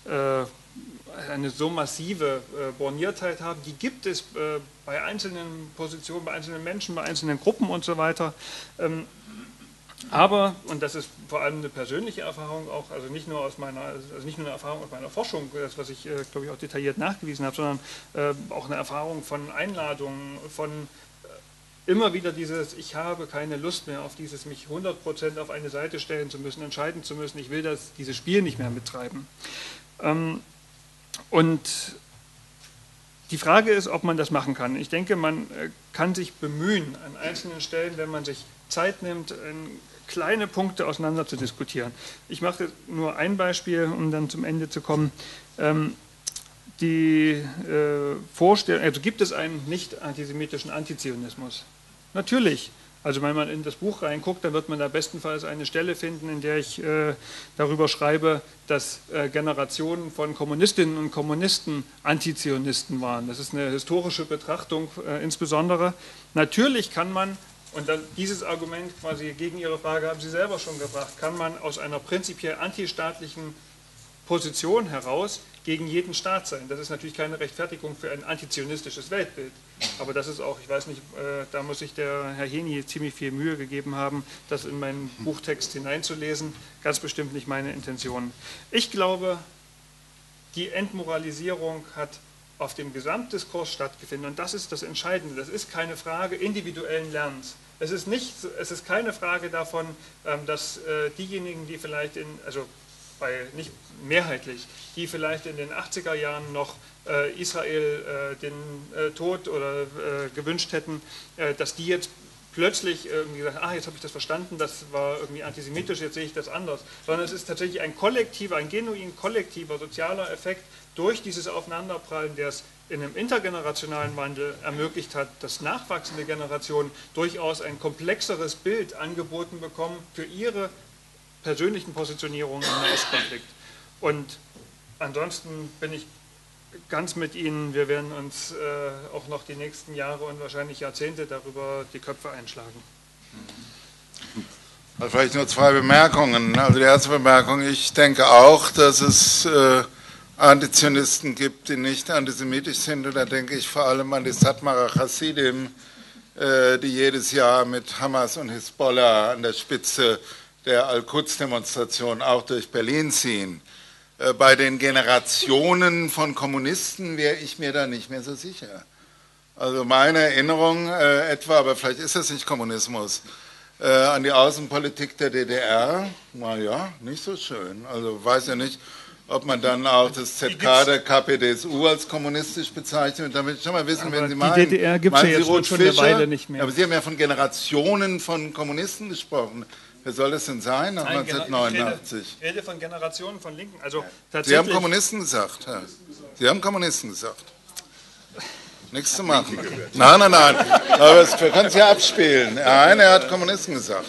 so massive Borniertheit haben, die gibt es bei einzelnen Positionen, bei einzelnen Menschen, bei einzelnen Gruppen und so weiter. Aber, und das ist vor allem eine persönliche Erfahrung auch, also nicht nur eine Erfahrung aus meiner Forschung, das, was ich, glaube ich, auch detailliert nachgewiesen habe, sondern auch eine Erfahrung von Einladungen, von immer wieder dieses, ich habe keine Lust mehr auf dieses, mich 100% auf eine Seite stellen zu müssen, entscheiden zu müssen, ich will dieses Spiel nicht mehr mittreiben. Und die Frage ist, ob man das machen kann. Ich denke, man kann sich bemühen, an einzelnen Stellen, wenn man sich Zeit nimmt, kleine Punkte auseinander zu diskutieren. Ich mache nur ein Beispiel, um dann zum Ende zu kommen. Die Vorstellung, also gibt es einen nicht antisemitischen Antizionismus? Natürlich. Also wenn man in das Buch reinguckt, dann wird man da bestenfalls eine Stelle finden, in der ich darüber schreibe, dass Generationen von Kommunistinnen und Kommunisten Antizionisten waren. Das ist eine historische Betrachtung insbesondere. Natürlich kann man Und dann dieses Argument quasi gegen Ihre Frage haben Sie selber schon gebracht, kann man aus einer prinzipiell antistaatlichen Position heraus gegen jeden Staat sein. Das ist natürlich keine Rechtfertigung für ein antizionistisches Weltbild. Aber das ist auch, ich weiß nicht, da muss sich der Herr Heni ziemlich viel Mühe gegeben haben, das in meinen Buchtext hineinzulesen. Ganz bestimmt nicht meine Intention. Ich glaube, die Entmoralisierung hat auf dem Gesamtdiskurs stattgefunden. Und das ist das Entscheidende. Das ist keine Frage individuellen Lernens. Es ist keine Frage davon, dass diejenigen, die vielleicht nicht mehrheitlich, die vielleicht in den 80er Jahren noch Israel den Tod oder gewünscht hätten, dass die jetzt plötzlich irgendwie sagen, jetzt habe ich das verstanden, das war irgendwie antisemitisch, jetzt sehe ich das anders. Sondern es ist tatsächlich ein genuin kollektiver sozialer Effekt durch dieses Aufeinanderprallen, der es in einem intergenerationalen Wandel ermöglicht hat, dass nachwachsende Generationen durchaus ein komplexeres Bild angeboten bekommen für ihre persönlichen Positionierungen im Nahostkonflikt. Und ansonsten bin ich ganz mit Ihnen, wir werden uns auch noch die nächsten Jahre und wahrscheinlich Jahrzehnte darüber die Köpfe einschlagen. Also vielleicht nur zwei Bemerkungen. Also die erste Bemerkung, ich denke auch, dass es Antizionisten gibt, die nicht antisemitisch sind. Und da denke ich vor allem an die Satmarer Hasidim, die jedes Jahr mit Hamas und Hisbollah an der Spitze der Al-Quds-Demonstration auch durch Berlin ziehen. Bei den Generationen von Kommunisten wäre ich mir da nicht mehr so sicher. Also meine Erinnerung etwa, aber vielleicht ist das nicht Kommunismus, an die Außenpolitik der DDR, naja, nicht so schön. Also weiß ja nicht, ob man dann auch das ZK der KPDSU als kommunistisch bezeichnet. Und damit schon mal wissen, aber wenn Sie meinen, die DDR gibt es ja jetzt schon eine Weile nicht mehr. Aber Sie haben ja von Generationen von Kommunisten gesprochen. Wer soll das denn sein nach 1989? Ich rede von Generationen von Linken. Also Sie haben Kommunisten gesagt, Herr. Sie haben Kommunisten gesagt. Nichts zu machen. Nein. Aber wir können es ja abspielen. Er hat Kommunisten gesagt.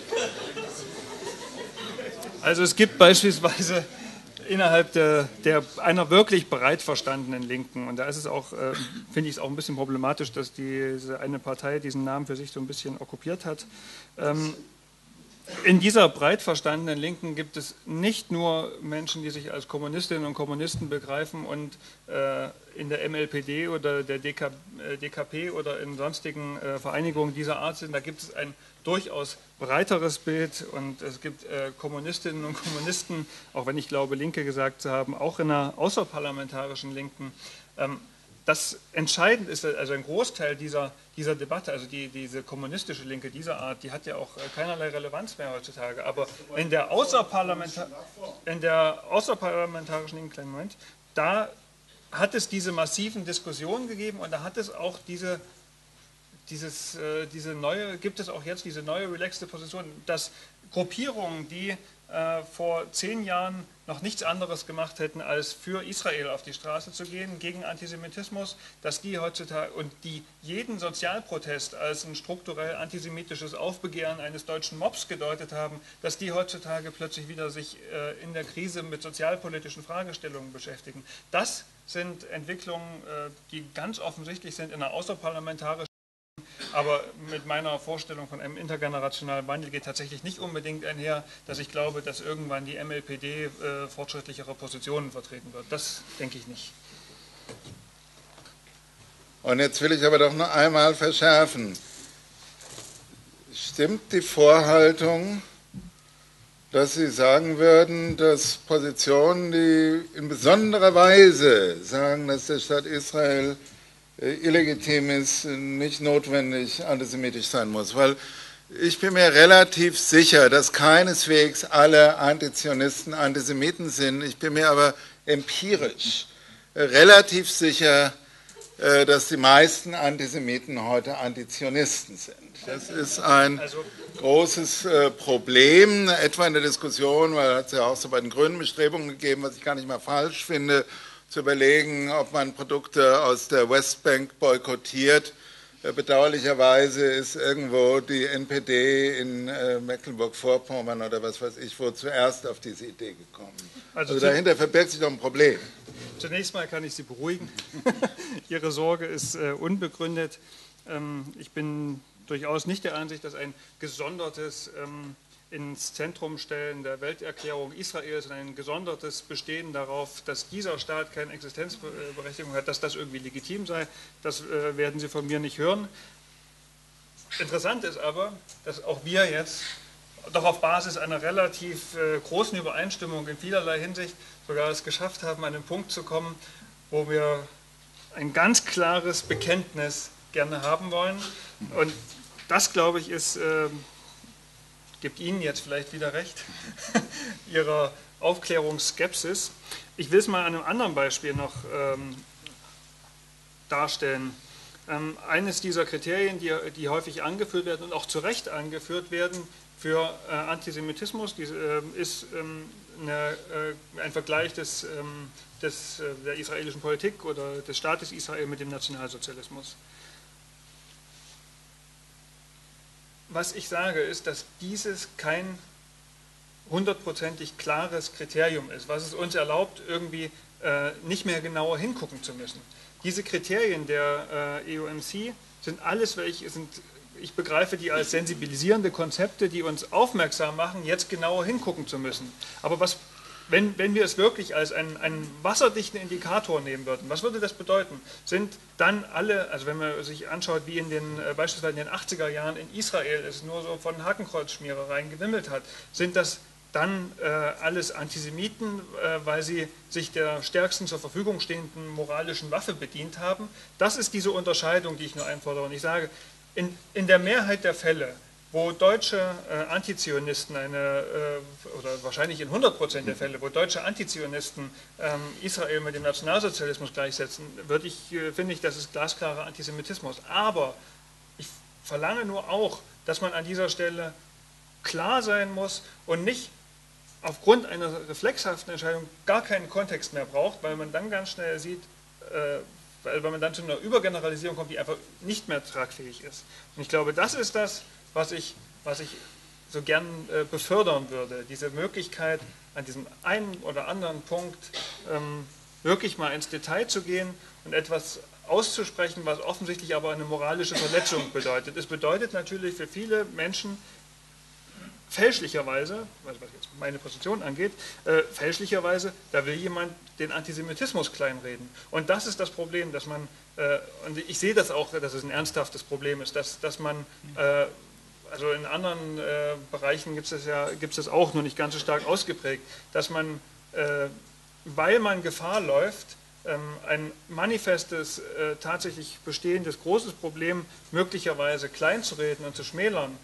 Also es gibt beispielsweise innerhalb einer wirklich breit verstandenen Linken, und da ist es auch, finde ich es auch ein bisschen problematisch, dass diese eine Partei diesen Namen für sich so ein bisschen okkupiert hat. In dieser breit verstandenen Linken gibt es nicht nur Menschen, die sich als Kommunistinnen und Kommunisten begreifen und in der MLPD oder der DKP oder in sonstigen Vereinigungen dieser Art sind. Da gibt es ein durchaus breiteres Bild und es gibt Kommunistinnen und Kommunisten, auch wenn ich glaube, Linke gesagt zu haben, auch in einer außerparlamentarischen Linken. Das entscheidend ist, also ein Großteil dieser Debatte, also diese kommunistische Linke dieser Art, die hat ja auch keinerlei Relevanz mehr heutzutage. Aber in der außerparlamentarischen Linken, kleinen Moment, da hat es diese massiven Diskussionen gegeben und da hat es auch gibt es auch jetzt diese neue relaxte Position, dass Gruppierungen, die vor 10 Jahren noch nichts anderes gemacht hätten, als für Israel auf die Straße zu gehen, gegen Antisemitismus, dass die heutzutage und die jeden Sozialprotest als ein strukturell antisemitisches Aufbegehren eines deutschen Mobs gedeutet haben, dass die heutzutage plötzlich wieder sich in der Krise mit sozialpolitischen Fragestellungen beschäftigen. Das sind Entwicklungen, die ganz offensichtlich sind in einer außerparlamentarischen. Aber mit meiner Vorstellung von einem intergenerationalen Wandel geht tatsächlich nicht unbedingt einher, dass ich glaube, dass irgendwann die MLPD fortschrittlichere Positionen vertreten wird. Das denke ich nicht. Und jetzt will ich aber doch noch einmal verschärfen. Stimmt die Vorhaltung, dass Sie sagen würden, dass Positionen, die in besonderer Weise sagen, dass der Staat Israel illegitim ist, nicht notwendig antisemitisch sein muss, weil ich bin mir relativ sicher, dass keineswegs alle Antizionisten Antisemiten sind. Ich bin mir aber empirisch relativ sicher, dass die meisten Antisemiten heute Antizionisten sind. Das ist ein großes Problem, etwa in der Diskussion, weil es ja auch so bei den Grünen Bestrebungen gegeben, was ich gar nicht mal falsch finde, zu überlegen, ob man Produkte aus der Westbank boykottiert. Bedauerlicherweise ist irgendwo die NPD in Mecklenburg-Vorpommern oder was weiß ich wo zuerst auf diese Idee gekommen. Also dahinter verbirgt sich doch ein Problem. Zunächst mal kann ich Sie beruhigen. Ihre Sorge ist unbegründet. Ich bin durchaus nicht der Ansicht, dass ein gesondertes ins Zentrum stellen der Welterklärung Israels und ein gesondertes Bestehen darauf, dass dieser Staat keine Existenzberechtigung hat, dass das irgendwie legitim sei. Das werden Sie von mir nicht hören. Interessant ist aber, dass auch wir jetzt doch auf Basis einer relativ großen Übereinstimmung in vielerlei Hinsicht sogar es geschafft haben, an den Punkt zu kommen, wo wir ein ganz klares Bekenntnis gerne haben wollen. Und das, glaube ich, ist gibt Ihnen jetzt vielleicht wieder recht, Ihrer Aufklärungsskepsis. Ich will es mal an einem anderen Beispiel noch darstellen. Eines dieser Kriterien, die häufig angeführt werden und auch zu Recht angeführt werden für Antisemitismus, ist ein Vergleich der israelischen Politik oder des Staates Israel mit dem Nationalsozialismus. Was ich sage, ist, dass dieses kein hundertprozentig klares Kriterium ist, was es uns erlaubt, irgendwie nicht mehr genauer hingucken zu müssen. Diese Kriterien der EOMC sind alles, ich begreife die als sensibilisierende Konzepte, die uns aufmerksam machen, jetzt genauer hingucken zu müssen. Aber wenn wir es wirklich als einen wasserdichten Indikator nehmen würden, was würde das bedeuten? Sind dann alle, also wenn man sich anschaut, wie beispielsweise in den 80er Jahren in Israel es nur so von Hakenkreuzschmierereien gewimmelt hat, sind das dann alles Antisemiten, weil sie sich der stärksten zur Verfügung stehenden moralischen Waffe bedient haben? Das ist diese Unterscheidung, die ich nur einfordere. Und ich sage, in der Mehrheit der Fälle, wo deutsche Antizionisten oder wahrscheinlich in 100% der Fälle, wo deutsche Antizionisten Israel mit dem Nationalsozialismus gleichsetzen, finde ich, das ist glasklarer Antisemitismus. Aber ich verlange nur auch, dass man an dieser Stelle klar sein muss und nicht aufgrund einer reflexhaften Entscheidung gar keinen Kontext mehr braucht, weil man dann ganz schnell sieht, weil man dann zu einer Übergeneralisierung kommt, die einfach nicht mehr tragfähig ist. Und ich glaube, das ist das, was ich so gern befördern würde, diese Möglichkeit, an diesem einen oder anderen Punkt wirklich mal ins Detail zu gehen und etwas auszusprechen, was offensichtlich aber eine moralische Verletzung bedeutet. Es bedeutet natürlich für viele Menschen fälschlicherweise, was jetzt meine Position angeht, fälschlicherweise, da will jemand den Antisemitismus kleinreden. Und das ist das Problem, dass man, und ich sehe das auch, dass es ein ernsthaftes Problem ist, dass man also in anderen Bereichen gibt es das auch, nur nicht ganz so stark ausgeprägt, dass man, weil man Gefahr läuft, ein manifestes, tatsächlich bestehendes, großes Problem möglicherweise kleinzureden und zu schmälern,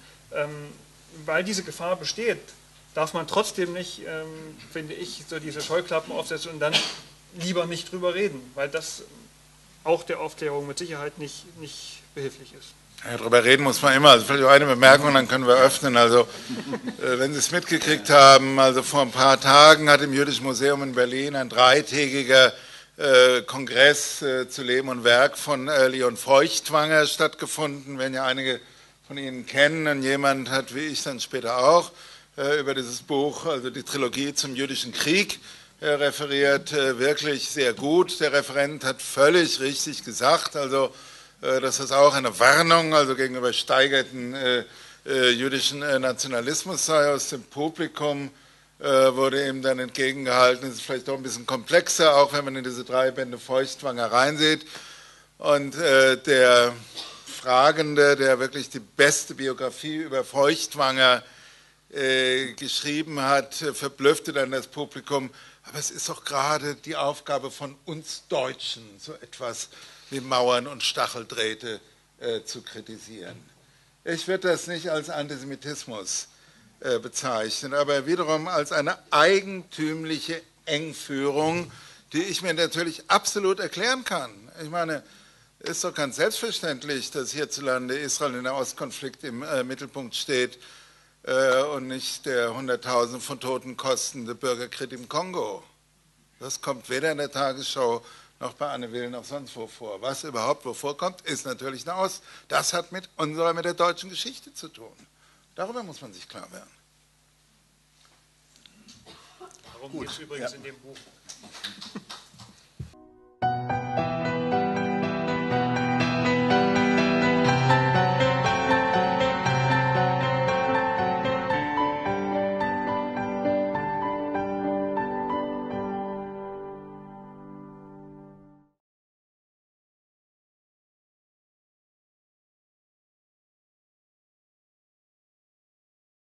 weil diese Gefahr besteht, darf man trotzdem nicht, finde ich, so diese Scheuklappen aufsetzen und dann lieber nicht drüber reden, weil das auch der Aufklärung mit Sicherheit nicht behilflich ist. Ja, darüber reden muss man immer. Also vielleicht eine Bemerkung, dann können wir öffnen. Also wenn Sie es mitgekriegt haben, also vor ein paar Tagen hat im Jüdischen Museum in Berlin ein dreitägiger Kongress zu Leben und Werk von Leon Feuchtwanger stattgefunden, wenn ja einige von Ihnen kennen. Und jemand hat, wie ich dann später auch, über dieses Buch, also die Trilogie zum Jüdischen Krieg, referiert, wirklich sehr gut. Der Referent hat völlig richtig gesagt, also dass das auch eine Warnung also gegenüber steigerten jüdischen Nationalismus sei. Aus dem Publikum wurde ihm dann entgegengehalten, es ist vielleicht doch ein bisschen komplexer, auch wenn man in diese 3 Bände Feuchtwanger reinsieht. Und der Fragende, der wirklich die beste Biografie über Feuchtwanger geschrieben hat, verblüffte dann das Publikum. Aber es ist doch gerade die Aufgabe von uns Deutschen, so etwas wie Mauern und Stacheldrähte zu kritisieren. Ich würde das nicht als Antisemitismus bezeichnen, aber wiederum als eine eigentümliche Engführung, die ich mir natürlich absolut erklären kann. Ich meine, es ist doch ganz selbstverständlich, dass hierzulande Israel in der Ostkonflikt im Mittelpunkt steht und nicht der Hunderttausende von Toten kostende Bürgerkrieg im Kongo. Das kommt weder in der Tagesschau noch bei Anne Will noch sonst wo vor. Was überhaupt wo vorkommt, ist natürlich eine Ost. Das hat mit der deutschen Geschichte zu tun. Darüber muss man sich klar werden. Darum geht es übrigens in dem Buch.